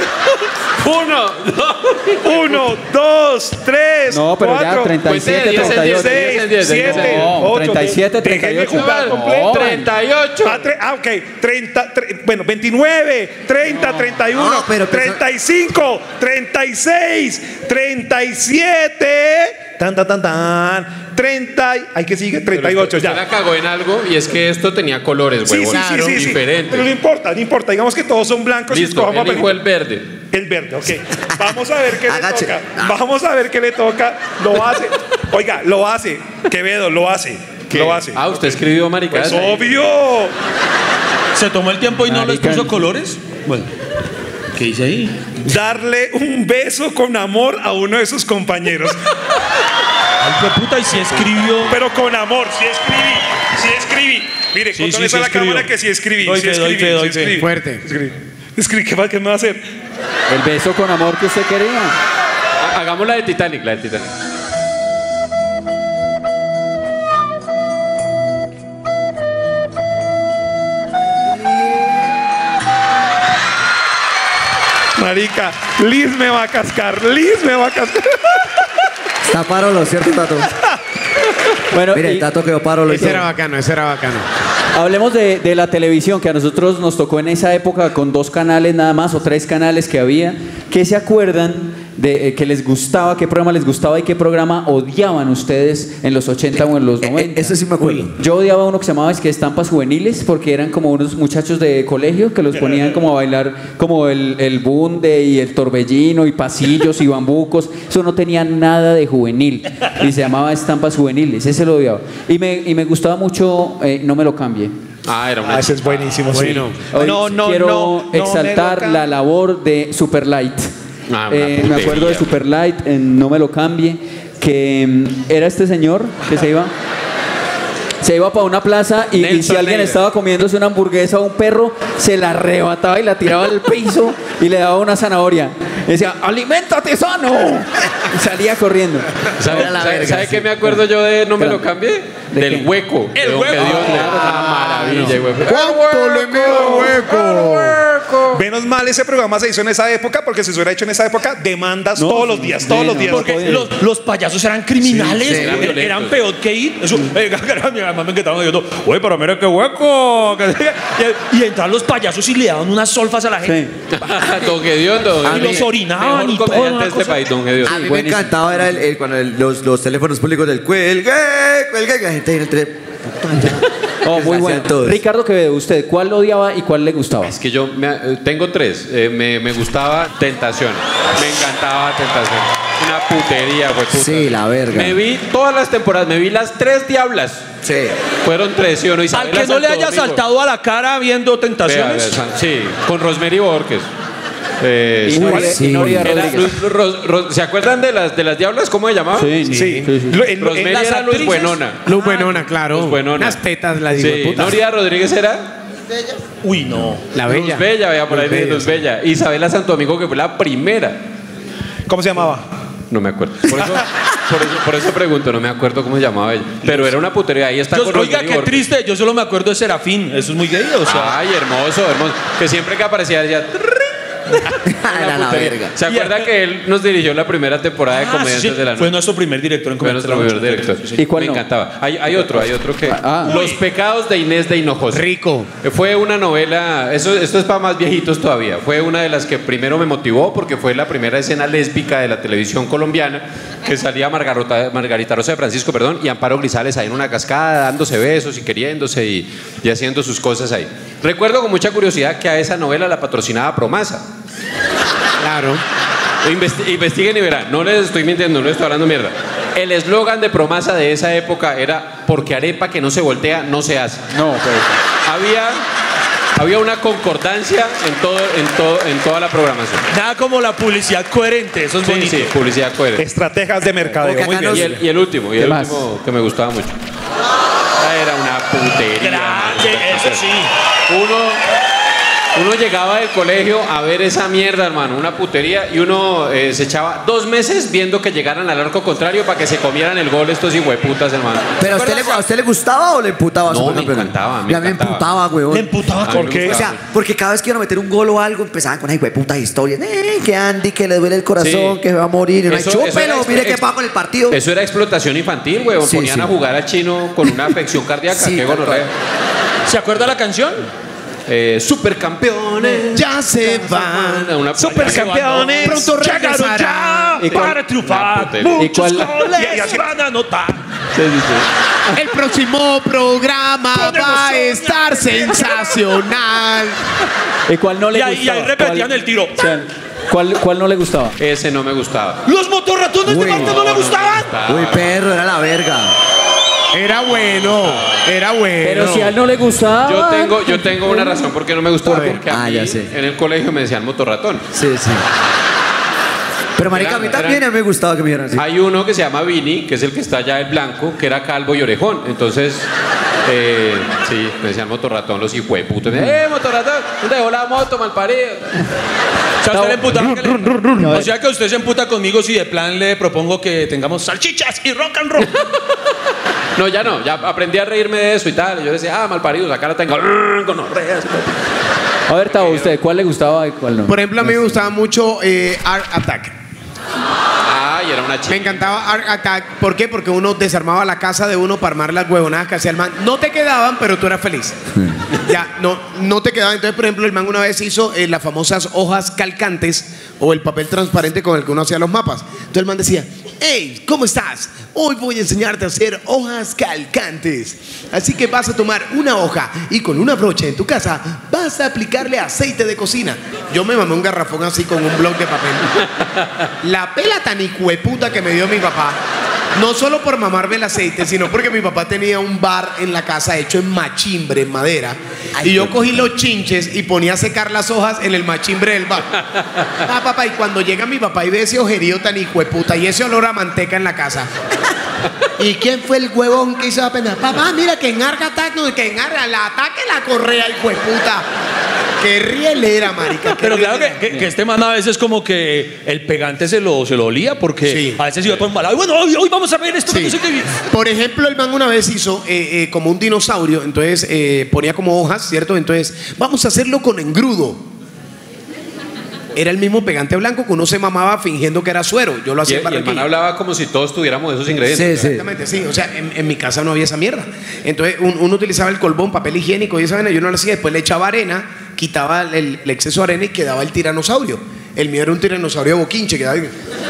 1, 1, 2, 3. No, pero ya, 4, 37, 10, 38. 6, 7, No, 8. 37, Déjenme 38. jugar No, completo. 38. Ok. 29, 30, 31, No, pero- 35, 36, 37. Tan, tan, tan, tan. 30. Hay que sigue 38 Usted ya. la cagó en algo y es que esto tenía colores, Sí, huevón. sí. Diferentes. Pero no importa. Digamos que todos son blancos. y Listo, escojamos elijo el verde. el verde, ok. Vamos a ver qué le Agache. toca. Vamos a ver qué le toca. Lo hace. Oiga, lo hace. Quevedo, lo hace. ¿Qué? Lo hace. Ah, usted escribió maricadas. Pues obvio. ¿Se tomó el tiempo y no les Marica. puso colores? Bueno. ¿Qué dice ahí? Darle un beso con amor a uno de sus compañeros. Ay, qué puta, y si escribió. Pero con amor, sí escribí. Mire, Sí, contóle sí, a la escribió. cámara que sí escribí. Doy sí fe, doy escribí, fe, doy sí fe. escribí. Fuerte. Escribí, ¿qué me va a hacer? El beso con amor que usted quería. Hagamos la de Titanic, la de Titanic. Marica, Liz me va a cascar. Está Parolo, ¿cierto, Tato? Bueno, Mire, y Tato quedó Parolo. y Ese era todo. bacano, ese era bacano. hablemos de la televisión, que a nosotros nos tocó en esa época con 2 canales nada más, o 3 canales que había. ¿Qué se acuerdan de que les gustaba, qué programa les gustaba y qué programa odiaban ustedes en los 80 o en los 90? Ese sí me acuerdo. Yo odiaba uno que se llamaba Estampas Juveniles, porque eran como unos muchachos de colegio que los ponían como a bailar como el bunde y el torbellino y pasillos y bambucos. Eso no tenía nada de juvenil y se llamaba Estampas Juveniles. Ese lo odiaba. Y me gustaba mucho No me lo cambie. Ah, era una ese es buenísimo. Bueno. Hoy quiero exaltar la labor de Superlight. Ah, una Me putería. acuerdo de Superlight, en No me lo cambie, que era este señor que se iba para una plaza y si Nelson alguien Neyra. estaba comiéndose una hamburguesa o un perro, se la arrebataba y la tiraba al piso y le daba una zanahoria. Y decía, ¡aliméntate sano! Y salía corriendo. ¿Sabe qué me acuerdo yo de No me lo cambie? ¿De Del qué? hueco. El de Don hueco. Gediondo. Ah, Maravilla, güey. ¿Cuánto le mido hueco? Menos mal ese programa se hizo en esa época, porque si se hubiera hecho en esa época, demandas No, todos los días, todos los días. Porque los payasos eran criminales, Sí, sí, eran violentos. eran peor que ir. Eso, mi mamá me quedaron diciendo, oye, pero mira qué hueco. Y entraban los payasos y le daban unas solfas a la gente. Sí. Don Gediondo. Y los orinaban Mejor y todo, comediante una de este cosa. país, Don Gediondo. A mí me buenísimo. encantaba era cuando los teléfonos públicos del cuelgue, la gente en el tren. Oh, muy bueno. Todos. Ricardo Quevedo, ¿usted cuál odiaba y cuál le gustaba? Es que yo tengo 3. Me gustaba Tentación. Me encantaba Tentación. Una putería, güey. Puta. Sí, la verga. Me vi todas las temporadas. Me vi las 3 diablas. Sí. Fueron 3, ¿sí o no? Al Isabela que no le Santo haya Domingo. saltado a la cara viendo Vea, Tentaciones. sí, con Rosemary Borges. Y ¿cuál Noria- es? y Noria Era Rodríguez. ¿Se acuerdan de las diablas? ¿Cómo se llamaban? Sí. Rosemary las era Luz actrices. Buenona. Luz Buenona, claro. Luz Buenona. Unas tetas, la digo, Sí, puta. Noria Rodríguez era Uy, no. La bella. Luz Bella, vea por ahí Luz Bella, Luz Bella. Isabela Santo Domingo, que fue la primera. ¿Cómo se llamaba? No me acuerdo. Por eso pregunto, no me acuerdo cómo se llamaba ella. Pero era una putería. Ahí está con Oiga, Rosemary qué Borges. triste. Yo solo me acuerdo de Serafín. Eso es muy gay, o sea. Ay, hermoso. Que siempre que aparecía decía... Era la putería. verga. ¿Se acuerda que él nos dirigió la primera temporada de Comediantes sí, de la Noche? fue nuestro primer director en Fue Comediantes nuestro de la primer Noche. director. ¿Y cuál Me no? encantaba. Hay otro que... Ah. Los pecados de Inés de Hinojosa. Rico. Fue una novela, esto es para más viejitos todavía. Fue una de las que primero me motivó porque fue la primera escena lésbica de la televisión colombiana, que salía Margarita Rosa de Francisco, perdón, y Amparo Grisales ahí en una cascada dándose besos y queriéndose y haciendo sus cosas ahí. Recuerdo con mucha curiosidad que a esa novela la patrocinaba Promasa. Claro. Investiguen y verán, no les estoy mintiendo, no les estoy hablando mierda. El eslogan de Promasa de esa época era: porque arepa que no se voltea no se hace. No, pero... Había una concordancia en toda la programación. Nada como la publicidad coherente. Eso es Sí, bonito. sí, publicidad coherente. Estrategas de mercadeo. Porque Muy acá bien. Y el último ¿Qué más? que me gustaba mucho. Era una putería. Grande, eso sí. Uno llegaba del colegio a ver esa mierda, hermano, una putería, y uno se echaba 2 meses viendo que llegaran al arco contrario para que se comieran el gol estos hijueputas, hermano. ¿Pero a usted le gustaba o le emputaba? No, me Supercampeón? encantaba, me Y a mí me encantaba. emputaba, weón. Le emputaba A mí con me qué? O gustaba. sea, porque cada vez que iban a meter un gol o algo, empezaban con ay, putas historias. Que Andy, que le duele el corazón, Sí. que va a morir. Y no, Eso chúpelo, era mire qué pasa con el partido. Eso era explotación infantil, weón. Sí, Ponían sí. a jugar al chino con una afección cardíaca. Sí, Qué tal gonorrea. ¿Se acuerda la canción? Supercampeones. Ya se van. Una Supercampeones. Pronto Llegaron ya ¿Y cuál- para triunfar. putería. ¿Y Muchos cuál- goles van a anotar. El próximo programa va a estar sensacional. ¿Y cuál no le Y ahí gustaba? repetían el tiro. O sea, ¿cuál no le gustaba? Ese no me gustaba. Los motorratones de Marte no le gustaban. Uy, perro, era la verga. Era bueno, era bueno. Pero si a él no le gustaba... Yo tengo una razón por qué no me gustaba. ¿Por qué? Porque a Ah, mí ya sé. en el colegio me decían motorratón. Sí, sí. Pero marica, a mí también me gustaba que me dijeran así. Hay uno que se llama Vini, que es el que está allá, el blanco, que era calvo y orejón. Entonces, sí, me decían motorratón los hijueputos. Motorratón, ¿dónde dejó la moto, malparido? O sea, usted le emputaba o sea que usted se emputa conmigo si de plan le propongo que tengamos salchichas y rock and roll. No, ya no, ya aprendí a reírme de eso y tal. Y yo decía, malparidos, acá la tengo. Gonorreas. A ver, Tavo, ¿usted cuál le gustaba y cuál no? Por ejemplo, a mí me gustaba mucho Art Attack. Ay, era una chica. Me encantaba Art Attack. ¿Por qué? Porque uno desarmaba la casa de uno para armar las huevonadas que hacía el man. No te quedaban, pero tú eras feliz. Ya, no te quedaban. Entonces, por ejemplo, el man una vez hizo las famosas hojas calcantes o el papel transparente con el que uno hacía los mapas. Entonces el man decía, hey, ¿cómo estás? Hoy voy a enseñarte a hacer hojas calcantes. Así que vas a tomar una hoja y con una brocha en tu casa vas a aplicarle aceite de cocina. Yo me mamé un garrafón así con un bloc de papel. La pela tan hijueputa que me dio mi papá. No solo por mamarme el aceite, sino porque mi papá tenía un bar en la casa hecho en machimbre, en madera. Y yo cogí los chinches y ponía a secar las hojas en el machimbre del bar. Ah, papá, y cuando llega mi papá y ve ese ojerío tan hijueputa y ese olor a manteca en la casa. ¿Y quién fue el huevón que hizo la pena? Papá, mira que en Art Attack, no, que en la ataque la correa, hijueputa. Qué rielera, marica. Pero claro que este man a veces como que el pegante se lo olía porque Sí. a veces iba todo embalado. Y bueno, hoy vamos a ver esto. Sí. No sé qué. Por ejemplo, el man una vez hizo como un dinosaurio, entonces ponía como hojas, ¿cierto? Entonces, vamos a hacerlo con engrudo. Era el mismo pegante blanco que uno se mamaba fingiendo que era suero. Yo lo Y, hacía en y el man Barranquilla. hablaba como si todos tuviéramos esos ingredientes. Exactamente, sí. O sea, en mi casa no había esa mierda. Entonces, uno utilizaba el colbón, papel higiénico y esa vaina. Yo no lo hacía. Después le echaba arena, quitaba el exceso de arena y quedaba el tiranosaurio. El mío era un tiranosaurio de boquinche. Quedaba...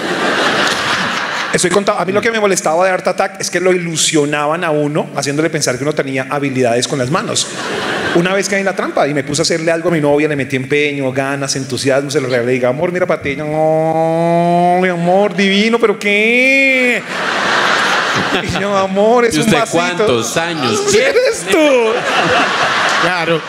Estoy contando. A mí lo que me molestaba de Art Attack es que lo ilusionaban a uno, haciéndole pensar que uno tenía habilidades con las manos. Una vez caí en la trampa y me puse a hacerle algo a mi novia, le metí empeño, ganas, entusiasmo, se lo regalé. Diga, amor, mira para ti. No, mi amor, divino, ¿pero qué? Y yo, amor, es ¿Y un usted vasito. cuántos años ¿Qué eres tú? Claro.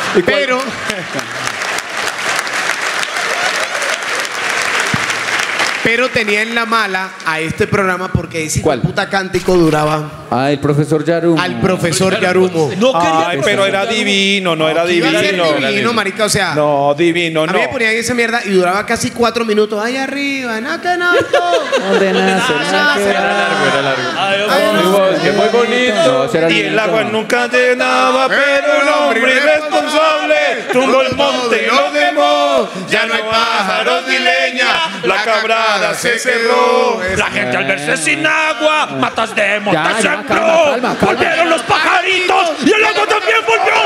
Pero tenía en la mala a este programa porque ese ¿Cuál? puta cántico duraba Ah, el profesor Yarum. al profesor Yarumo. No quería. Ay, pero era divino, no era Iba a ser divino. divino, marica, o sea. No, divino, A no. mí me ponían esa mierda y duraba casi 4 minutos. Ahí arriba, no que no. ¿Dónde nace? Era largo. Ay, Ay, Muy, que muy bonito. No, ese era Y el lindo. agua nunca llenaba, pero el hombre irresponsable tumbó el monte y lo quemó. Ya no hay pájaros ni leña, la cabrada se cerró. La gente al verse sin agua, matas de monte Ya, sembró. calma. Volvieron los pajaritos y el agua también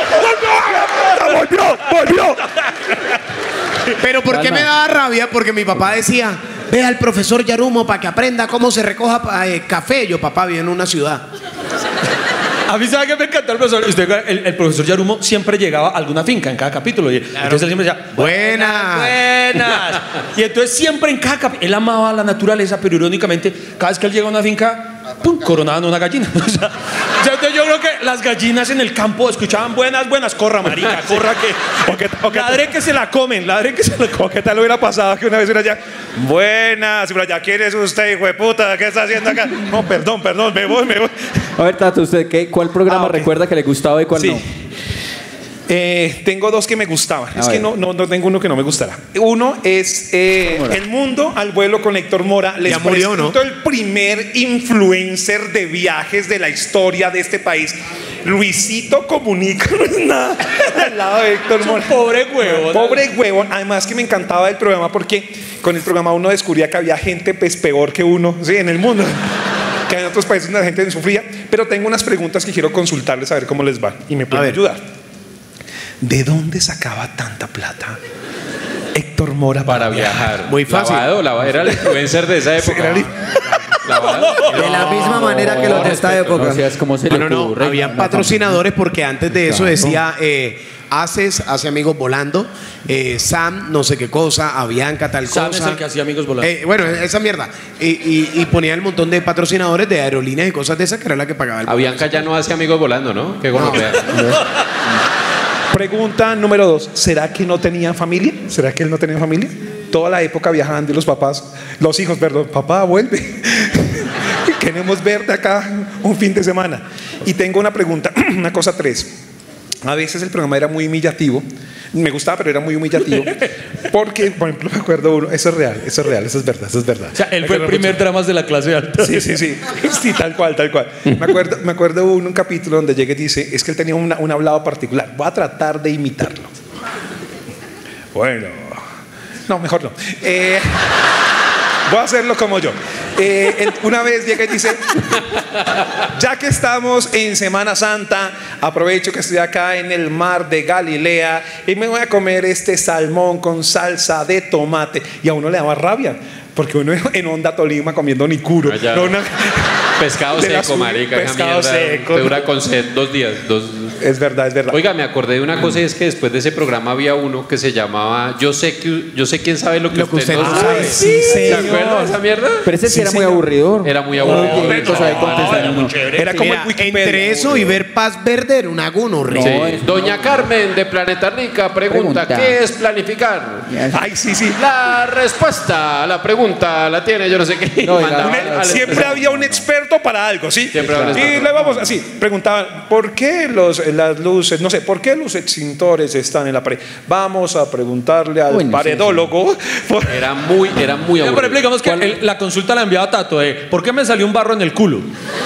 volvió. Pero ¿por qué Calma. me daba rabia? Porque mi papá decía, ve al profesor Yarumo para que aprenda cómo se recoja café. Yo, papá, vivo en una ciudad. A mí sabe que me encanta el profesor. El profesor Yarumo siempre llegaba a alguna finca en cada capítulo. Y entonces él siempre decía, buenas. Y entonces siempre en cada capítulo, él amaba la naturaleza, pero irónicamente, cada vez que él llega a una finca, ¡pum!, coronaban una gallina. O sea, entonces yo creo que las gallinas en el campo escuchaban buenas, corra, marica, corra que ladre que se la comen, ladre que se la comen. ¿Qué tal hubiera pasado que una vez era allá? Buenas, pero allá, ¿quién es usted, hijo de puta? ¿Qué está haciendo acá? No, perdón, me voy. A ver, Tato, ¿usted cuál programa Ok. recuerda que le gustaba y cuál Sí. no? Tengo dos que me gustaban. Es que ver. no tengo uno que no me gustara. Uno es El Mundo al Vuelo con Héctor Mora. Les Ya murió, ¿no? presento el primer influencer de viajes de la historia de este país. Luisito Comunica, no es nada al lado de Héctor Mora. Pobre huevón. Pobre huevón. Además que me encantaba el programa porque con el programa uno descubría que había gente pues peor que uno, sí, en el mundo. Que en otros países la gente sufría. Pero tengo unas preguntas que quiero consultarles a ver cómo les va y me pueden ver. ayudar. ¿De dónde sacaba tanta plata Héctor Mora Para viajar. Muy fácil. Era el influencer de esa época. Era el- Lavado. De la misma manera que los de esta época. No seas como se le No, ocurre. había patrocinadores porque antes de eso decía hace amigos volando, Sam, no sé qué cosa, Avianca, tal Sam cosa. es el que hacía amigos volando. Bueno, esa mierda. Y ponía el montón de patrocinadores de aerolíneas y cosas de esas que era la que pagaba el Avianca ya no hace amigos volando, ¿no? Qué gonorrea. Pregunta número 2. ¿Será que no tenía familia? ¿Será que él no tenía familia? toda la época viajando y los hijos, perdón, papá, vuelve. Queremos verte acá un fin de semana. Y tengo una pregunta, una cosa 3. A veces el programa era muy humillativo. Me gustaba, pero era muy humillativo. Porque, por ejemplo, me acuerdo uno, eso es real, eso es verdad. O sea, él fue el primer dramas de la clase alta. Sí. Sí, tal cual. Me acuerdo un capítulo donde llega y dice, es que él tenía un hablado particular. Voy a tratar de imitarlo. Bueno, no, mejor no. Voy a hacerlo como yo. Una vez llega y dice, ya que estamos en Semana Santa, aprovecho que estoy acá en el mar de Galilea y me voy a comer este salmón con salsa de tomate. Y a uno le daba rabia, porque uno en Honda Tolima comiendo nicuro. Pescado seco, marica. Pescado seco. Te dura con sed 2 días. Es verdad. Oiga, me acordé de una cosa, y es que después de ese programa había uno que se llamaba Yo sé quién sabe lo que usted no sabe. Sí, ¿Se acuerda de esa mierda? Pero ese sí era muy aburridor. Era muy aburrido. Era como el Wikipedia. Entre eso y ver Paz Verde era una gonorrea. Sí. Doña Carmen de Planeta Rica pregunta, ¿qué es planificar? Ay, sí. La respuesta a la pregunta la tiene yo no sé qué. No, Siempre había un experto para algo, ¿sí? Siempre había un Y experto. le vamos así, preguntaban, ¿por qué las luces, no sé, por qué los extintores están en la pared? Vamos a preguntarle al paredólogo. Era muy aburrido. Por ejemplo, digamos que la consulta la enviaba Tato, ¿por qué me salió un barro en el culo?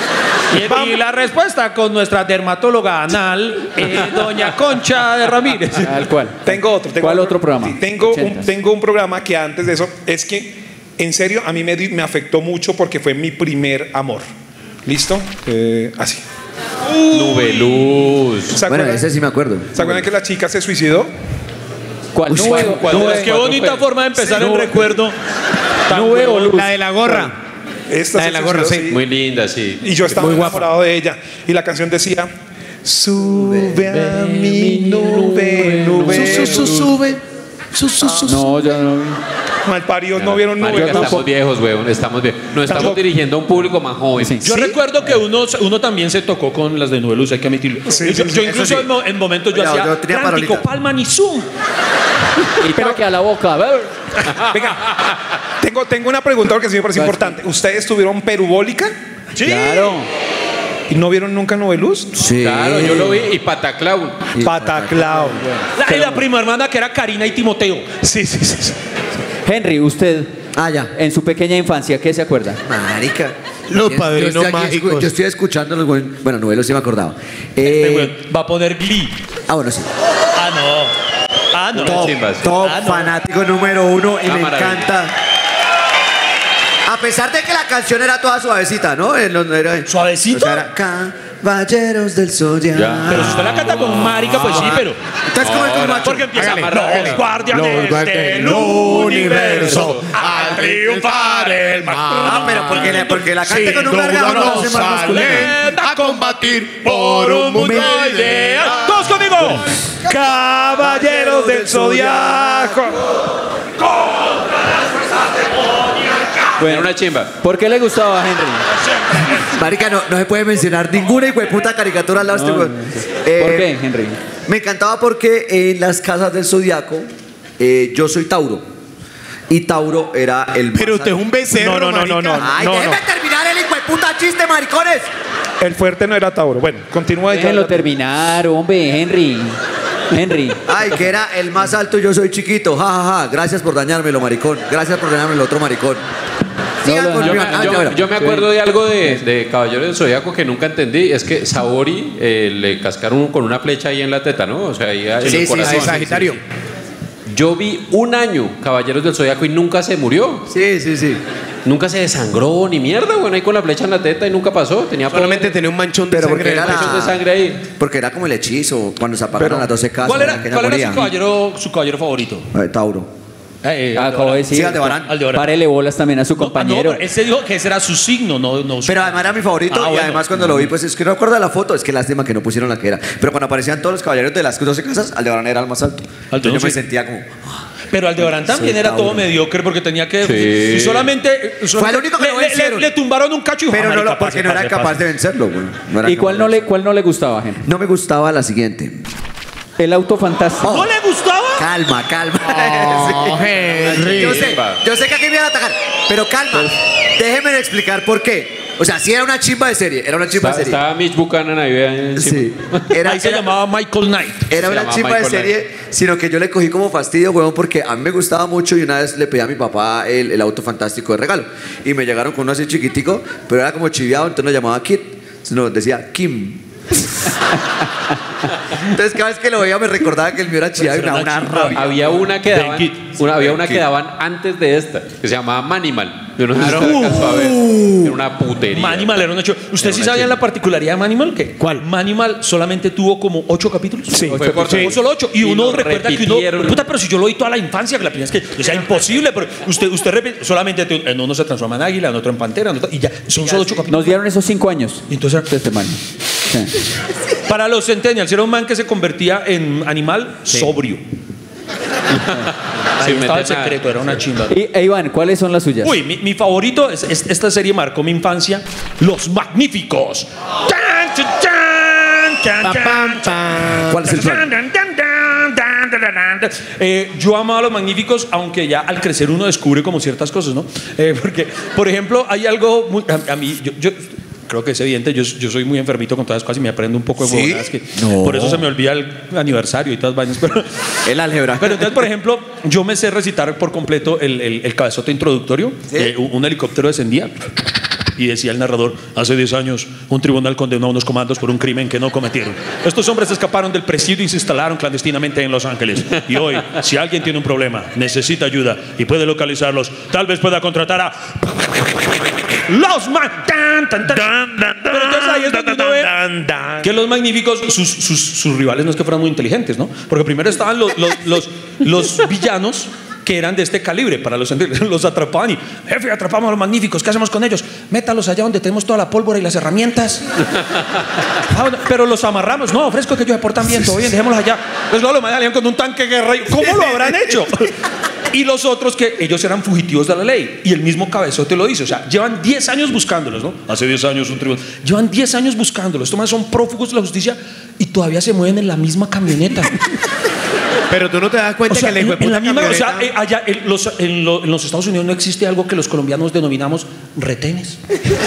Y la respuesta con nuestra dermatóloga anal, doña Concha de Ramírez. Tal cual. Tengo otro. ¿Cuál otro programa? Sí, tengo un programa que antes de eso, es que, en serio, a mí me afectó mucho porque fue mi primer amor. ¿Listo? Así. Nube Luz. ¿Se Bueno, acuerdan? ese sí me acuerdo. ¿Se acuerdan que la chica se suicidó? ¿Cuál? Qué bonita forma de empezar el recuerdo. Nube o luz. La de la gorra. Esta La de se la gorra, suicidó, sí. Muy linda, sí. Y yo estaba enamorado de ella. Y la canción decía, sube a mi nube, nube. Sube. No, yo no vi. Malparidos no vieron Marica, nube. estamos viejos, weón. Estamos viejos. Nos estamos Tampoco. dirigiendo a un público más joven. Sí. Yo recuerdo que uno también se tocó con las de Nube Luz, hay que admitirlo. Sí, yo sí, incluso en momentos yo Oiga, hacía yo tenía Trántico, parolita. Palma ni Zoom. Y que a la boca. Venga, tengo una pregunta porque sí me parece importante. ¿Ustedes tuvieron perubólica? Sí. Claro. ¿Y no vieron nunca Nube Luz? Sí. Claro, yo lo vi. Y Pataclau. Pataclao. Y la prima hermana que era Karina y Timoteo. Sí. Henry, usted, Ah, ya. en su pequeña infancia, ¿qué se acuerda? Marica. Los Yo padrinos estoy aquí mágicos. yo estoy escuchando los buenos. Bueno, novelos sí me acordaba. Va a poner Glee. Bueno, sí. Ah, no. Unas chimbas. Top Ah, no. fanático número 1 y Ah, me maravilla. encanta. A pesar de que la canción era toda suavecita, ¿no? Era, ¿Suavecita? O sea, era Caballeros del Zodiaco. Ya. Pero si usted la canta con marica, pues sí, pero... Entonces, ¿cómo es que un macho? Porque empieza Hágale. los guardianes del universo al triunfar el mal. Ah, pero porque la canta con un gargano no hace más masculino. salen a combatir por un mundo ideal. ¡Todos conmigo! Caballeros del Zodiaco. Era una chimba. ¿Por qué le gustaba a Henry? Marica, no se puede mencionar ninguna hijueputa caricatura al lado de este weón. ¿Por qué, Henry? Me encantaba porque en las casas del Zodiaco yo soy Tauro. Y Tauro era el más Pero usted es un becerro, No. marica. Ay, déjenme terminar el hijueputa chiste, maricones. El fuerte no era Tauro. Bueno, continúa. Déjenlo terminar, hombre, Henry. Ay, que era el más alto y yo soy chiquito. Ja, ja, ja. Gracias por dañármelo, maricón. Gracias por dañarme el otro maricón. Sigan con mi- ya, bueno. Yo me acuerdo de algo de Caballero del Zodiaco que nunca entendí. Es que Saori le cascaron con una flecha ahí en la teta, ¿no? O sea, ahí en Sí, el sí, corazón. Sí, Sagitario. Yo vi un año Caballeros del Zodiaco y nunca se murió. Sí. Nunca se desangró ni mierda, bueno, ahí con la flecha en la teta y nunca pasó. Tenía Solamente tenía un manchón de Pero sangre. porque en el era pecho. manchón de sangre ahí. Porque era como el hechizo cuando se apagaron las 12 casas. ¿Cuál era que ella moría. su caballero favorito? Tauro. Acabo de decir. Sí, Aldebarán. Aldebarán. Párele bolas también a su compañero. No, pero ese dijo que ese era su signo, no su- Pero además era mi favorito Ah, y bueno. además cuando lo vi, pues es que no recuerdo de la foto, es que lástima que no pusieron la que era. Pero cuando aparecían todos los caballeros de las 12 casas, Aldebarán era el más alto. Entonces yo me sí. sentía como... Pero Aldebarán también Sí, era Tauro. todo mediocre porque tenía que... Sí. Y solamente... Fue el único que no vencieron. le tumbaron un cacho y dijo, Pero "Ah, no, marica, porque no era pase, capaz pase". de vencerlo, güey. No era ¿Y cuál capaz. no le gustaba, Henry? No me gustaba la siguiente. El auto fantástico. ¿No le gustaba? Calma, calma. Oh, Sí. Henry. Yo sé que aquí me van a atacar, pero calma. Déjenme explicar por qué. O sea, sí era una chimba de serie, era una chimba de serie. Estaba Mitch Buchanan ahí encima. Sí. Ahí se llamaba Michael Knight. Era Se una llamaba chimba de Michael serie, sino que yo le cogí como fastidio, huevón, porque a mí me gustaba mucho y una vez le pedí a mi papá el auto fantástico de regalo. Y me llegaron con uno así chiquitico, pero era como chiviado, entonces lo llamaba Kid. No, decía Kim. Entonces cada vez que lo veía me recordaba que el mío era chiviado y me daba una rabia. Había una que daban, Kid. había una que daban antes de esta, que se llamaba Manimal. Yo no sé si usted la alcanzó a ver. Era una putería. Manimal era un hecho. ¿Usted Era sí una sabía chimba. la particularidad de Manimal? ¿Qué? ¿Cuál? Manimal solamente tuvo como 8 capítulos. Sí. Fue corto. Tuvo solo 8. Y Y uno lo recuerda que repitieron. uno. Puta, pero si yo lo vi toda la infancia, que la primera es que. O sea, imposible. Pero usted repite. Solamente en uno se transforma en águila, en otro en pantera, en otro, y ya. Son solo 8 capítulos. Nos dieron esos 5 años. Y entonces, De este man. Sí. para los centennials, era un man que se convertía en animal sobrio. Ahí Sin estaba el meter nada. secreto, era una chimba. Y Iván, ¿cuáles son las suyas? Uy, mi favorito, esta serie marcó mi infancia, Los Magníficos. ¡Tan, chan, chan, chan, Pa, pam, pam. ¿Cuál es el plan? Yo amaba a Los Magníficos, aunque ya al crecer uno descubre como ciertas cosas, ¿no? Porque, por ejemplo, hay algo muy, a mí, yo creo que es evidente, yo soy muy enfermito con todas las cosas y me aprendo un poco de ¿Sí? huevonadas que No. por eso se me olvida el aniversario y todas vainas, pero El álgebra. pero entonces, por ejemplo, yo me sé recitar por completo el cabezote introductorio. ¿Sí? Un helicóptero descendía y decía el narrador: hace 10 años un tribunal condenó a unos comandos por un crimen que no cometieron. Estos hombres escaparon del presidio y se instalaron clandestinamente en Los Ángeles. Y hoy, si alguien tiene un problema, necesita ayuda y puede localizarlos, tal vez pueda contratar a Los Magníficos. Pero entonces ahí es donde uno ve que Los Magníficos, sus rivales no es que fueran muy inteligentes, ¿no? Porque primero estaban los villanos, que eran de este calibre, para los atrapaban y: jefe, atrapamos a Los Magníficos, ¿qué hacemos con ellos? Métalos allá donde tenemos toda la pólvora y las herramientas. Pero los amarramos. No, ofrezco que ellos se portan bien, todo bien, dejémoslos allá. Entonces luego los manes salían con un tanque guerrero. ¿Cómo lo habrán hecho? Y los otros, que ellos eran fugitivos de la ley. Y el mismo cabezote lo dice. O sea, llevan 10 años buscándolos, ¿no? Hace 10 años un tribunal. Llevan 10 años buscándolos. Estos manes son prófugos de la justicia y todavía se mueven en la misma camioneta. Pero tú no te das cuenta O sea, que la en hijueputa la misma, o sea, camioneta- allá en los Estados Unidos no existe algo que los colombianos denominamos retenes.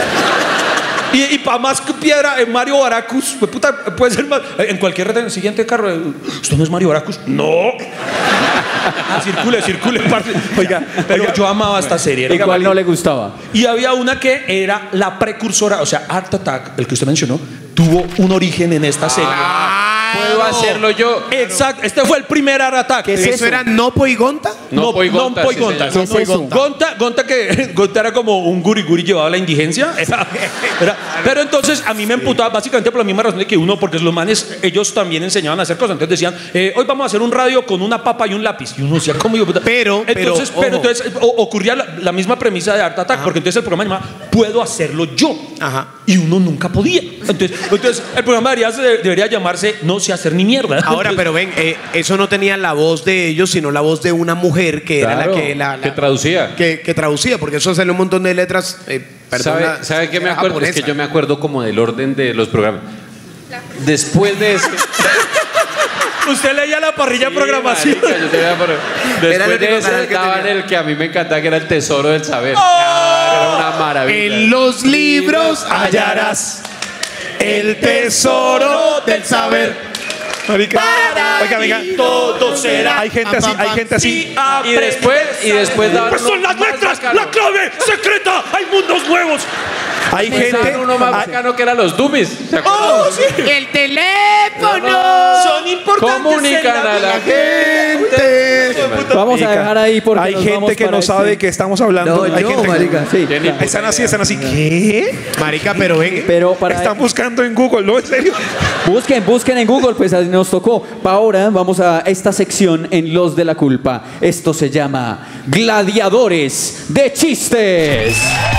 Y para más que piedra, Mario Baracus, pues, puta, puede ser más. En cualquier retén, siguiente carro, ¿usted no es Mario Baracus? No. Circule, parce. Oiga, pero yo amaba esta serie. era ¿Y cuál igual. no le gustaba? Y había una que era la precursora, o sea, Art Attack, el que usted mencionó, tuvo un origen en esta serie. Puedo hacerlo yo. Exacto, este fue el primer Art Attack. ¿Qué es ¿Eso eso? era Nopo y Gonta? Nopo y Gonta, Nopo y sí, Gonta. señor. ¿Qué es eso? Gonta era como un guri llevado a la indigencia. Pero entonces a mí me emputaba básicamente por la misma razón de que uno, porque los manes, ellos también enseñaban a hacer cosas. Entonces decían: hoy vamos a hacer un radio con una papa y un lápiz. Y uno decía: ¿cómo yo? Pero, entonces ocurría la misma premisa de Art Attack, porque entonces el programa llamaba ¿puedo hacerlo yo? Ajá. Y uno nunca podía. Entonces el programa debería llamarse No sé hacer ni mierda. Ahora, pero ven, eso no tenía la voz de ellos, sino la voz de una mujer que Claro, era la que traducía. que traducía, porque eso sale un montón de letras. ¿Sabe qué me era acuerdo? Es japonesa. que yo me acuerdo como del orden de los programas. Después de este. Usted leía la parrilla de Sí, programación. marica, yo tenía Era el Después de único canal ese que daban tenía. el que a mí me encantaba, que era el tesoro del saber. Era una maravilla. En los libros hallarás el tesoro del saber. Marica, oiga, venga. Todo será. Hay gente así, hay gente así. Y después daban Pues son uno las más letras, bacano. la clave secreta. Hay mundos nuevos. Hay Después gente. daban uno más hay- bacano que eran los dummies. ¿Se acuerdan? Oh, sí. El teléfono. Son importantes. Comunican en a la gente. Vamos a dejar ahí porque Hay nos gente vamos que para no sabe de este- qué estamos hablando. No, Hay yo, gente que- Marica, sí. Tiene- Están así. ¿Qué? Marica, pero ven. Pero para Están buscando en Google, ¿no? ¿En serio? busquen en Google, pues así nos tocó. Ahora vamos a esta sección en Los de la Culpa. Esto se llama Gladiadores de Chistes.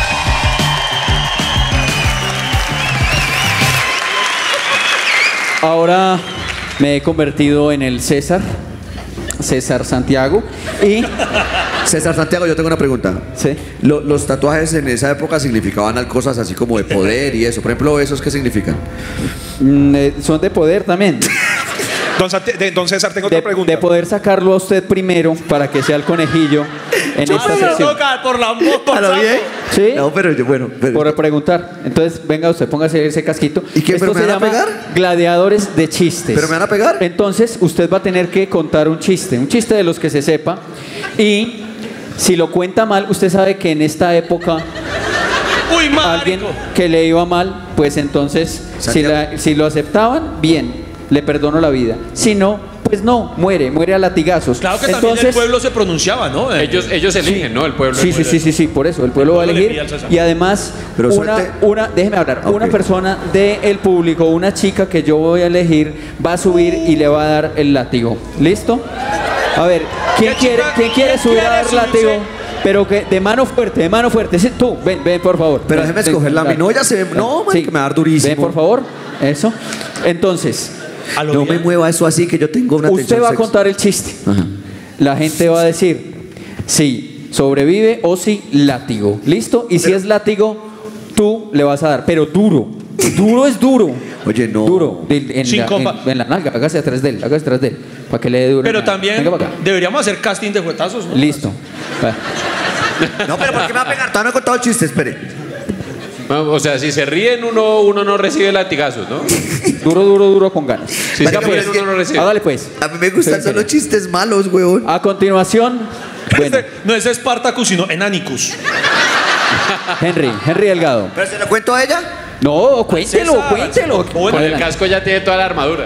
Ahora me he convertido en el César Santiago, y César Santiago, yo tengo una pregunta. ¿sí? Los tatuajes en esa época significaban cosas así como de poder y eso. Por ejemplo, ¿esos qué significan? Son de poder también. Don César, tengo otra pregunta. de poder sacarlo a usted primero para que sea el conejillo en esta Me sección. toca por la ¿A lo bien? ¿Sí? No, pero yo, bueno. Por preguntar. Entonces, venga usted, póngase ese casquito. ¿Y qué, pero Esto me se van a llama pegar? gladiadores de chistes. ¿Pero me van a pegar? Entonces, usted va a tener que contar un chiste de los que se sepa. Y si lo cuenta mal, usted sabe que en esta época Uy, alguien marico. que le iba mal, pues entonces, si lo aceptaban, bien, le perdono la vida. Si no, pues no, muere a latigazos. Claro que también el pueblo se pronunciaba, ¿no? Ellos eligen, ¿no? El pueblo. Sí, por eso, el pueblo va a pueblo le elegir. pide al César. Y además, Pero suelte. déjeme hablar, Ok. una persona del público, una chica que yo voy a elegir, va a subir y le va a dar el látigo. ¿Listo? A ver, ¿quién ¿Qué chica- quiere quién subir a quiere dar subirse? látigo? Pero que de mano fuerte, de mano fuerte. Sí, tú, ven, por favor. Pero Ven, déjeme ven, escoger la dale. no, ya se ve. No, man, Sí. que me va a dar durísimo. Ven, por favor. Eso. Entonces, A lo No bien. me mueva eso así, que yo tengo una usted tensión va a sexual. contar el chiste. Ajá. La gente va a decir si sobrevive o si látigo. ¿Listo? Y si es látigo, tú le vas a dar. Pero duro. Duro es duro. Oye, no. Duro. En Sin la, compa. en la nalga. Hágase atrás de él. Para que le dé duro. Pero también Venga para acá. deberíamos hacer casting de juetazos, ¿no? Listo. Va. No, pero ¿por qué me va a pegar? Todavía no he contado el chiste, espere. O sea, si se ríen, uno no recibe latigazos, ¿no? Duro con ganas. Si se Marica, pero ríen, es que- uno no recibe. Hágale pues. A mí me gustan Sí, solo sí. chistes malos, weón. A continuación, bueno, No es Spartacus, sino Enanicus. Henry Delgado. ¿Pero se lo cuento a ella? No, cuéntelo. César. Bueno, Con el Adelante. casco ya tiene toda la armadura.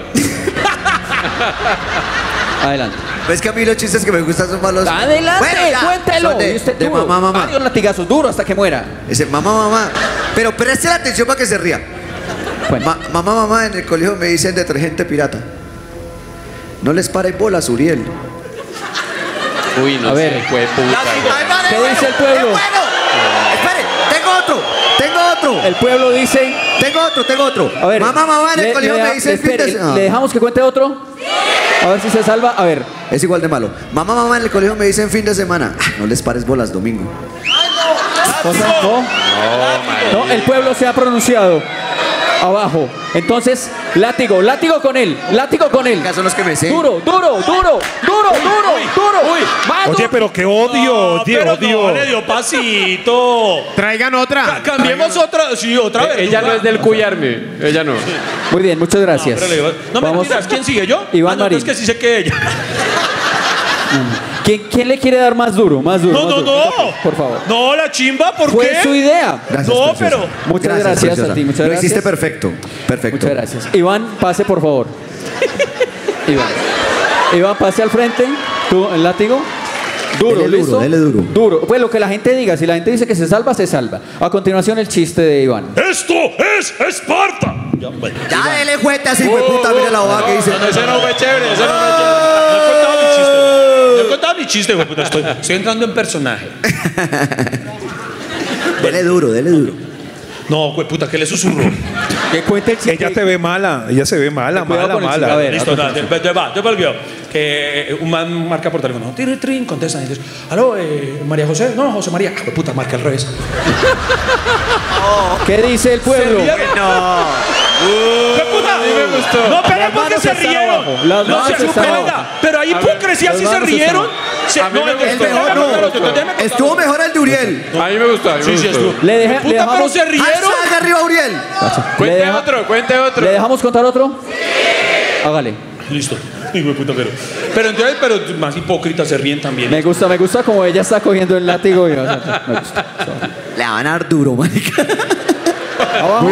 Adelante. Pues que a mí los chistes que me gustan son malos. Adelante, Bueno, ya, cuéntelo. son de, Y usted de duro. mamá. Varios latigazos, duro hasta que muera. Ese mamá. Pero preste la atención para que se ría. Bueno, Mamá, en el colegio me dicen detergente pirata. No les pare bolas, Uriel. Uy, no A ver. sé, fue puta. ¿Qué dice el pueblo? Espere, tengo otro. el pueblo dice. Tengo otro. A ver. Mamá, en el colegio me dicen fin de espere, semana. ¿le dejamos que cuente otro? A ver si se salva. A ver. Es igual de malo. Mamá, en el colegio me dicen fin de semana. Ah, no les pares bolas, domingo. No, el pueblo se ha pronunciado. Abajo. Entonces, látigo con él. Acá son los que me sé. Duro. Más Oye, duro. pero qué odio, No, odio, pero odio. no, le dio pasito. Traigan otra. Cambiemos otra. Sí, otra vez. Ella no es del cuyarme. Ella no. Muy bien, muchas gracias. No me Vamos. mentiras, ¿quién sigue yo? Iván no, Marín. es que sí sé que ella. ¿Quién le quiere dar más duro? Más duro. No, más no, duro. no. Por favor. No, la chimba, ¿por Fue qué? su idea. Gracias, No, preciosa. pero- Muchas gracias a preciosa. ti, muchas Lo gracias. hiciste perfecto. Muchas gracias. Iván, pase por favor. Iván, pase al frente. Tú, el látigo. Duro, Dele duro, ¿listo? dele duro. Duro. Pues lo que la gente diga. Si la gente dice que se salva, se salva. A continuación, el chiste de Iván. ¡Esto es Esparta! Ya, bueno. Ya, dele juete así, fue puta, mira la boba que dice. No, ese no fue chévere, ese no fue chévere. No he contado mi chiste. No he contado mi chiste, güey, puta. Estoy entrando en personaje. Dele duro. No, güey, puta, ¿qué le susurro? Que cuente el chiste. Ella te ve mala, ella se ve mala, Cuidado mala, con el mala. chico, a ver. Listo, dale, yo el video. Que un man marca por teléfono. Trin, trin, contestan y dices, aló, María José. No, José María. Ah, puta, marca al revés. ¿Qué dice el pueblo? ¿Qué puta? me gustó. No, pero Las porque manos se están rieron. abajo, las No, manos se están supera. abajo. Pero ahí hipocresía las sí se manos rieron. A mí me gustó. Estuvo mejor el de Uriel. A mí me gustó. A mí me Sí, sí, gustó. estuvo. Le Puta, pero dejamos, se rieron. Hashtag arriba, Uriel. Cuente otro, cuente otro. ¿Le dejamos contar otro? Hágale. Listo. Hijo de puta, pero entonces, pero más hipócritas se ríen también. Me gusta como ella está cogiendo el látigo. Me gusta. Le van a dar duro, marica. Abajo.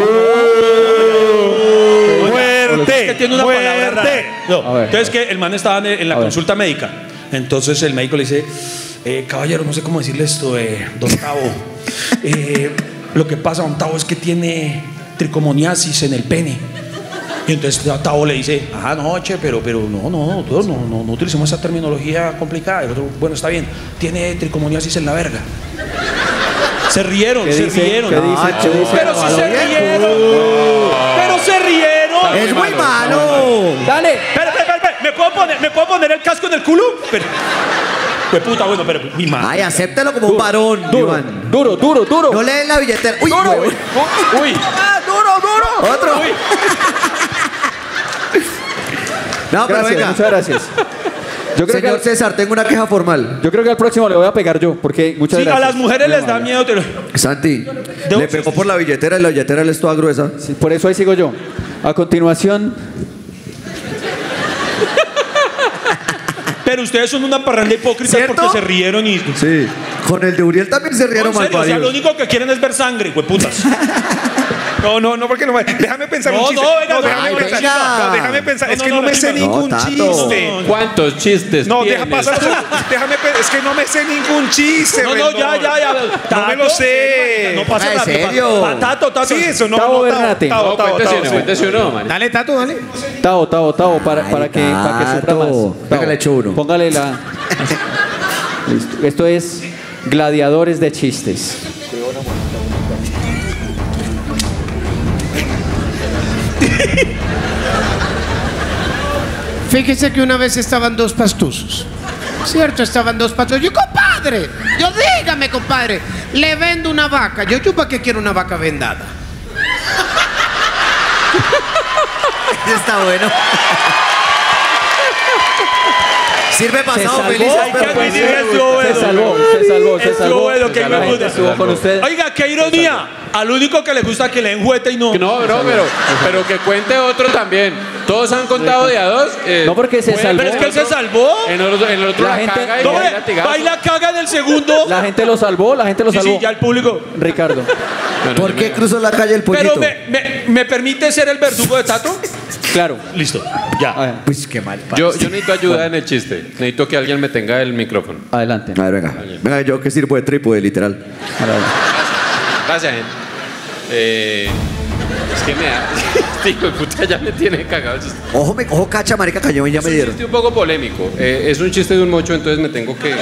Fuerte, Es que tiene una palabra rara. fuerte. No, A ver. entonces que el man estaba en la A ver. consulta médica. Entonces el médico le dice, caballero, no sé cómo decirle esto, don Tavo. Lo que pasa, don Tavo, es que tiene tricomoniasis en el pene. Y entonces Tavo le dice, no, che, pero no utilicemos esa terminología complicada. Y el otro, bueno, está bien, tiene tricomoniasis en la verga. Se rieron, ¿Qué se dice? rieron. ¿Qué dice? ¿Qué dice? Pero sí se rieron. Pero se rieron. Es muy malo. Dale. Espera. ¿Me puedo poner el casco en el culo? Pero, pues puta, bueno, pero mi madre. Ay, acéptalo como un varón, Iván. Duro. No le den la billetera. Uy, huevón. Uy, Otro. No, pero Gracias, venga. muchas gracias. Yo creo, Señor César, tengo una queja formal. yo creo que al próximo le voy a pegar yo, porque muchas Sí, gracias. a las mujeres Muy les da amable. miedo. Santi, le pegó por la billetera y la billetera le es toda gruesa. Sí, por eso ahí sigo yo. A continuación, Pero ustedes son una parranda hipócrita ¿Cierto? porque se rieron y... Sí. Con el de Uriel también se No, rieron en serio, o sea, malparidos. lo único que quieren es ver sangre, hueputas. No, porque no me. Déjame pensar No, un chiste. no, venga, déjame ay, pensar. venga. No, déjame pensar. No, Es que no, no no, me sé no, ningún Tato. chiste. ¿Cuántos chistes No, deja tienes? pasar. Déjame es que no me sé ningún chiste. No, no, Rendón. ya. No me lo sé. No pasa Ah, ¿en nada. serio? Tato. Sí, eso no. Tavo no, Bernate. No, cuéntese uno, man. Dale, Tato, dale. Tavo, para que sufra más. Tato. Venga, le echo uno. Póngale la... Listo. Esto es gladiadores de chistes. Fíjese que una vez estaban dos pastuzos. Cierto, estaban dos pastuzos. Yo, compadre, dígame, compadre, le vendo una vaca. Yo para qué quiero una vaca vendada. Está bueno. Sirve pasado salvó, felices, Hay que pero pues, admitir que estuvo bueno. Se salvó. Estuvo bueno, que La me gente gusta. estuvo con usted. Oiga, qué ironía. Al único que le gusta que le enjuete y no. No, pero que cuente otro también. Todos han contado de a dos. No, porque se salvó. Pero es que él se salvó. En el otro La la gente- caga y No, le da latigazo. baila caga en el segundo. La gente lo salvó, Sí, ya el público. Ricardo. Bueno, ¿por yo qué me- cruzó la calle el Pero pollito? me permite ser el verdugo de Tato. Claro. Listo, A ya. ver, Pues qué mal. Yo necesito ayuda en el chiste. Necesito que alguien me tenga el micrófono. adelante. A ver, venga. Venga, yo que sirvo de trípode, literal. Adelante. Gracias, gente. Es que me da. Hijo de puta, ya me tiene cagado el chiste. Ojo, cacha, marica, cayó y ya Es me un dieron. chiste un poco polémico. Es un chiste de un mocho, entonces me tengo que...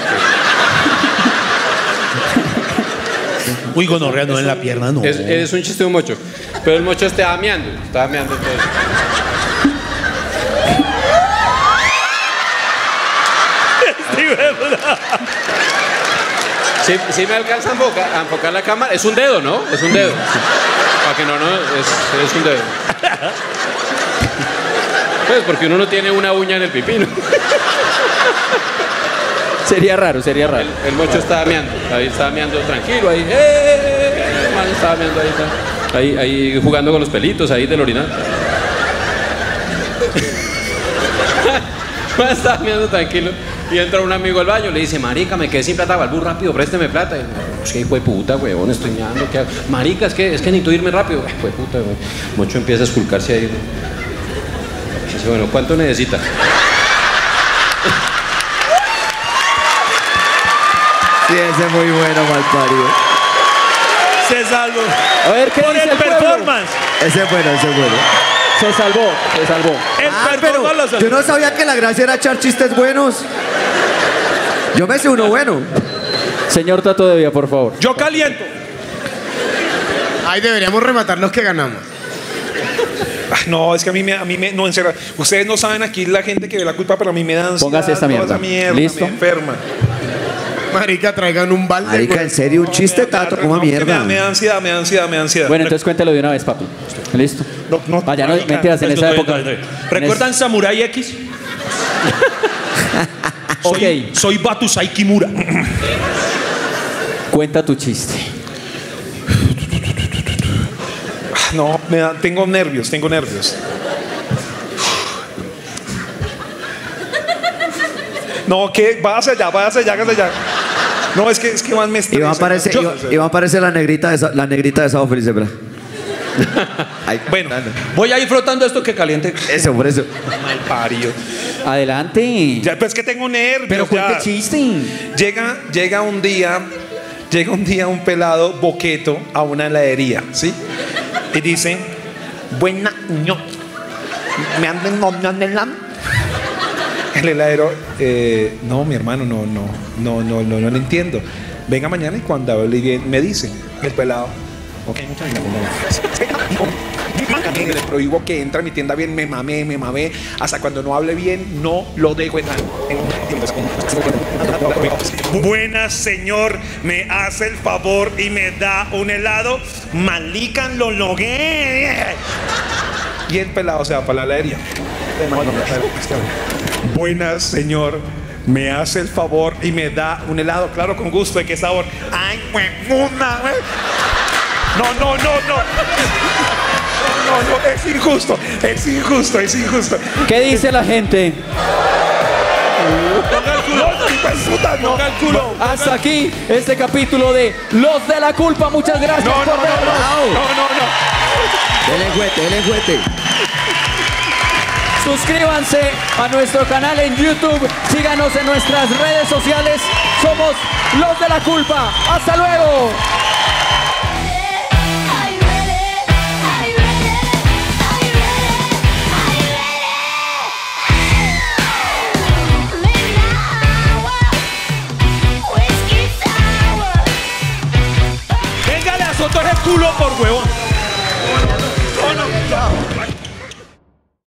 Uy, gonorrea no en la pierna, no. Es un chiste de un mocho. Pero el mocho estaba meando. Estaba meando entonces. Sí me alcanza a enfocar la cámara. Es un dedo, ¿no? Es un dedo. Para que no, es un dedo. Pues porque uno no tiene una uña en el pipino. Sería raro. El mocho estaba meando. Ahí estaba meando tranquilo. Ahí. El man estaba meando ahí. Ahí jugando con los pelitos ahí del orinal. Estaba meando tranquilo. Y entra un amigo al baño, le dice, marica, me quedé sin plata, Balbú, rápido, présteme plata. Y, es que hijo de puta, huevón, estoy meando, ¿qué hago? Marica, es que necesito irme rápido. Hijo de puta, huevón. Mocho empieza a esculcarse ahí. Dice, bueno, ¿cuánto necesita? Sí, ese es muy bueno, malparido. Se salvó. A ver, ¿qué Por dice el el pueblo? performance. Ese es bueno. Se salvó. El Pero performance lo salvó. yo no sabía que la gracia era echar chistes buenos. Yo me sé uno bueno. Señor Tato de Vía, por favor. Yo caliento. Ahí deberíamos rematar los que ganamos. No, es que a mí me no, en serio. Ustedes no saben aquí la gente que ve la culpa, pero a mí me da ansiedad. Póngase esta toda mierda. esa mierda. ¿Listo? Me enferma. Marica, traigan un balde. Marica, güey. en serio, un chiste, Tato, como No, que mierda. me da ansiedad. Bueno, entonces cuéntelo de una vez, papi. ¿Listo? No, Vaya, no, marica. mentiras, en esa época. ¿Recuerdan Samurai X? Ok, Soy Batusai Kimura. cuenta tu chiste. No, tengo nervios. No, que váyase allá. No, es que Iván me estresa. Iba a aparecer la negrita de Sábado Feliz, ¿verdad? Ay, Bueno, Voy a ir frotando esto que caliente. eso, por eso. mal parido. Adelante. Ya, pues es que tengo nervios. Pero cuente ya. chiste. Llega un día un pelado boqueto a una heladería, ¿sí? Y dice, buena ño, me anden no el heladero, no, mi hermano, no lo entiendo. Venga mañana y cuando hable bien me dice. El pelado, ok, muchas gracias. Le prohíbo que entre a mi tienda bien, me mamé. Hasta cuando no hable bien, no lo dejo entrar. Buenas, señor, me hace el favor y me da un helado. Malican lo logué. Y el pelado se va para la heladería. Buenas, señor. Me hace el favor y me da un helado, claro, con gusto. ¿De qué sabor? ¡Ay, huevona! No, no, no, no. No, no, es injusto, es injusto, es injusto. ¿Qué dice la gente? Ponga el culo. Ponga el culo. Hasta aquí este capítulo de Los de la Culpa. Muchas gracias No, no, por no, vernos. no, no, no. Dele juguete. Suscríbanse a nuestro canal en YouTube. Síganos en nuestras redes sociales. Somos Los de la Culpa. ¡Hasta luego! Venga, le azotó el culo por huevón.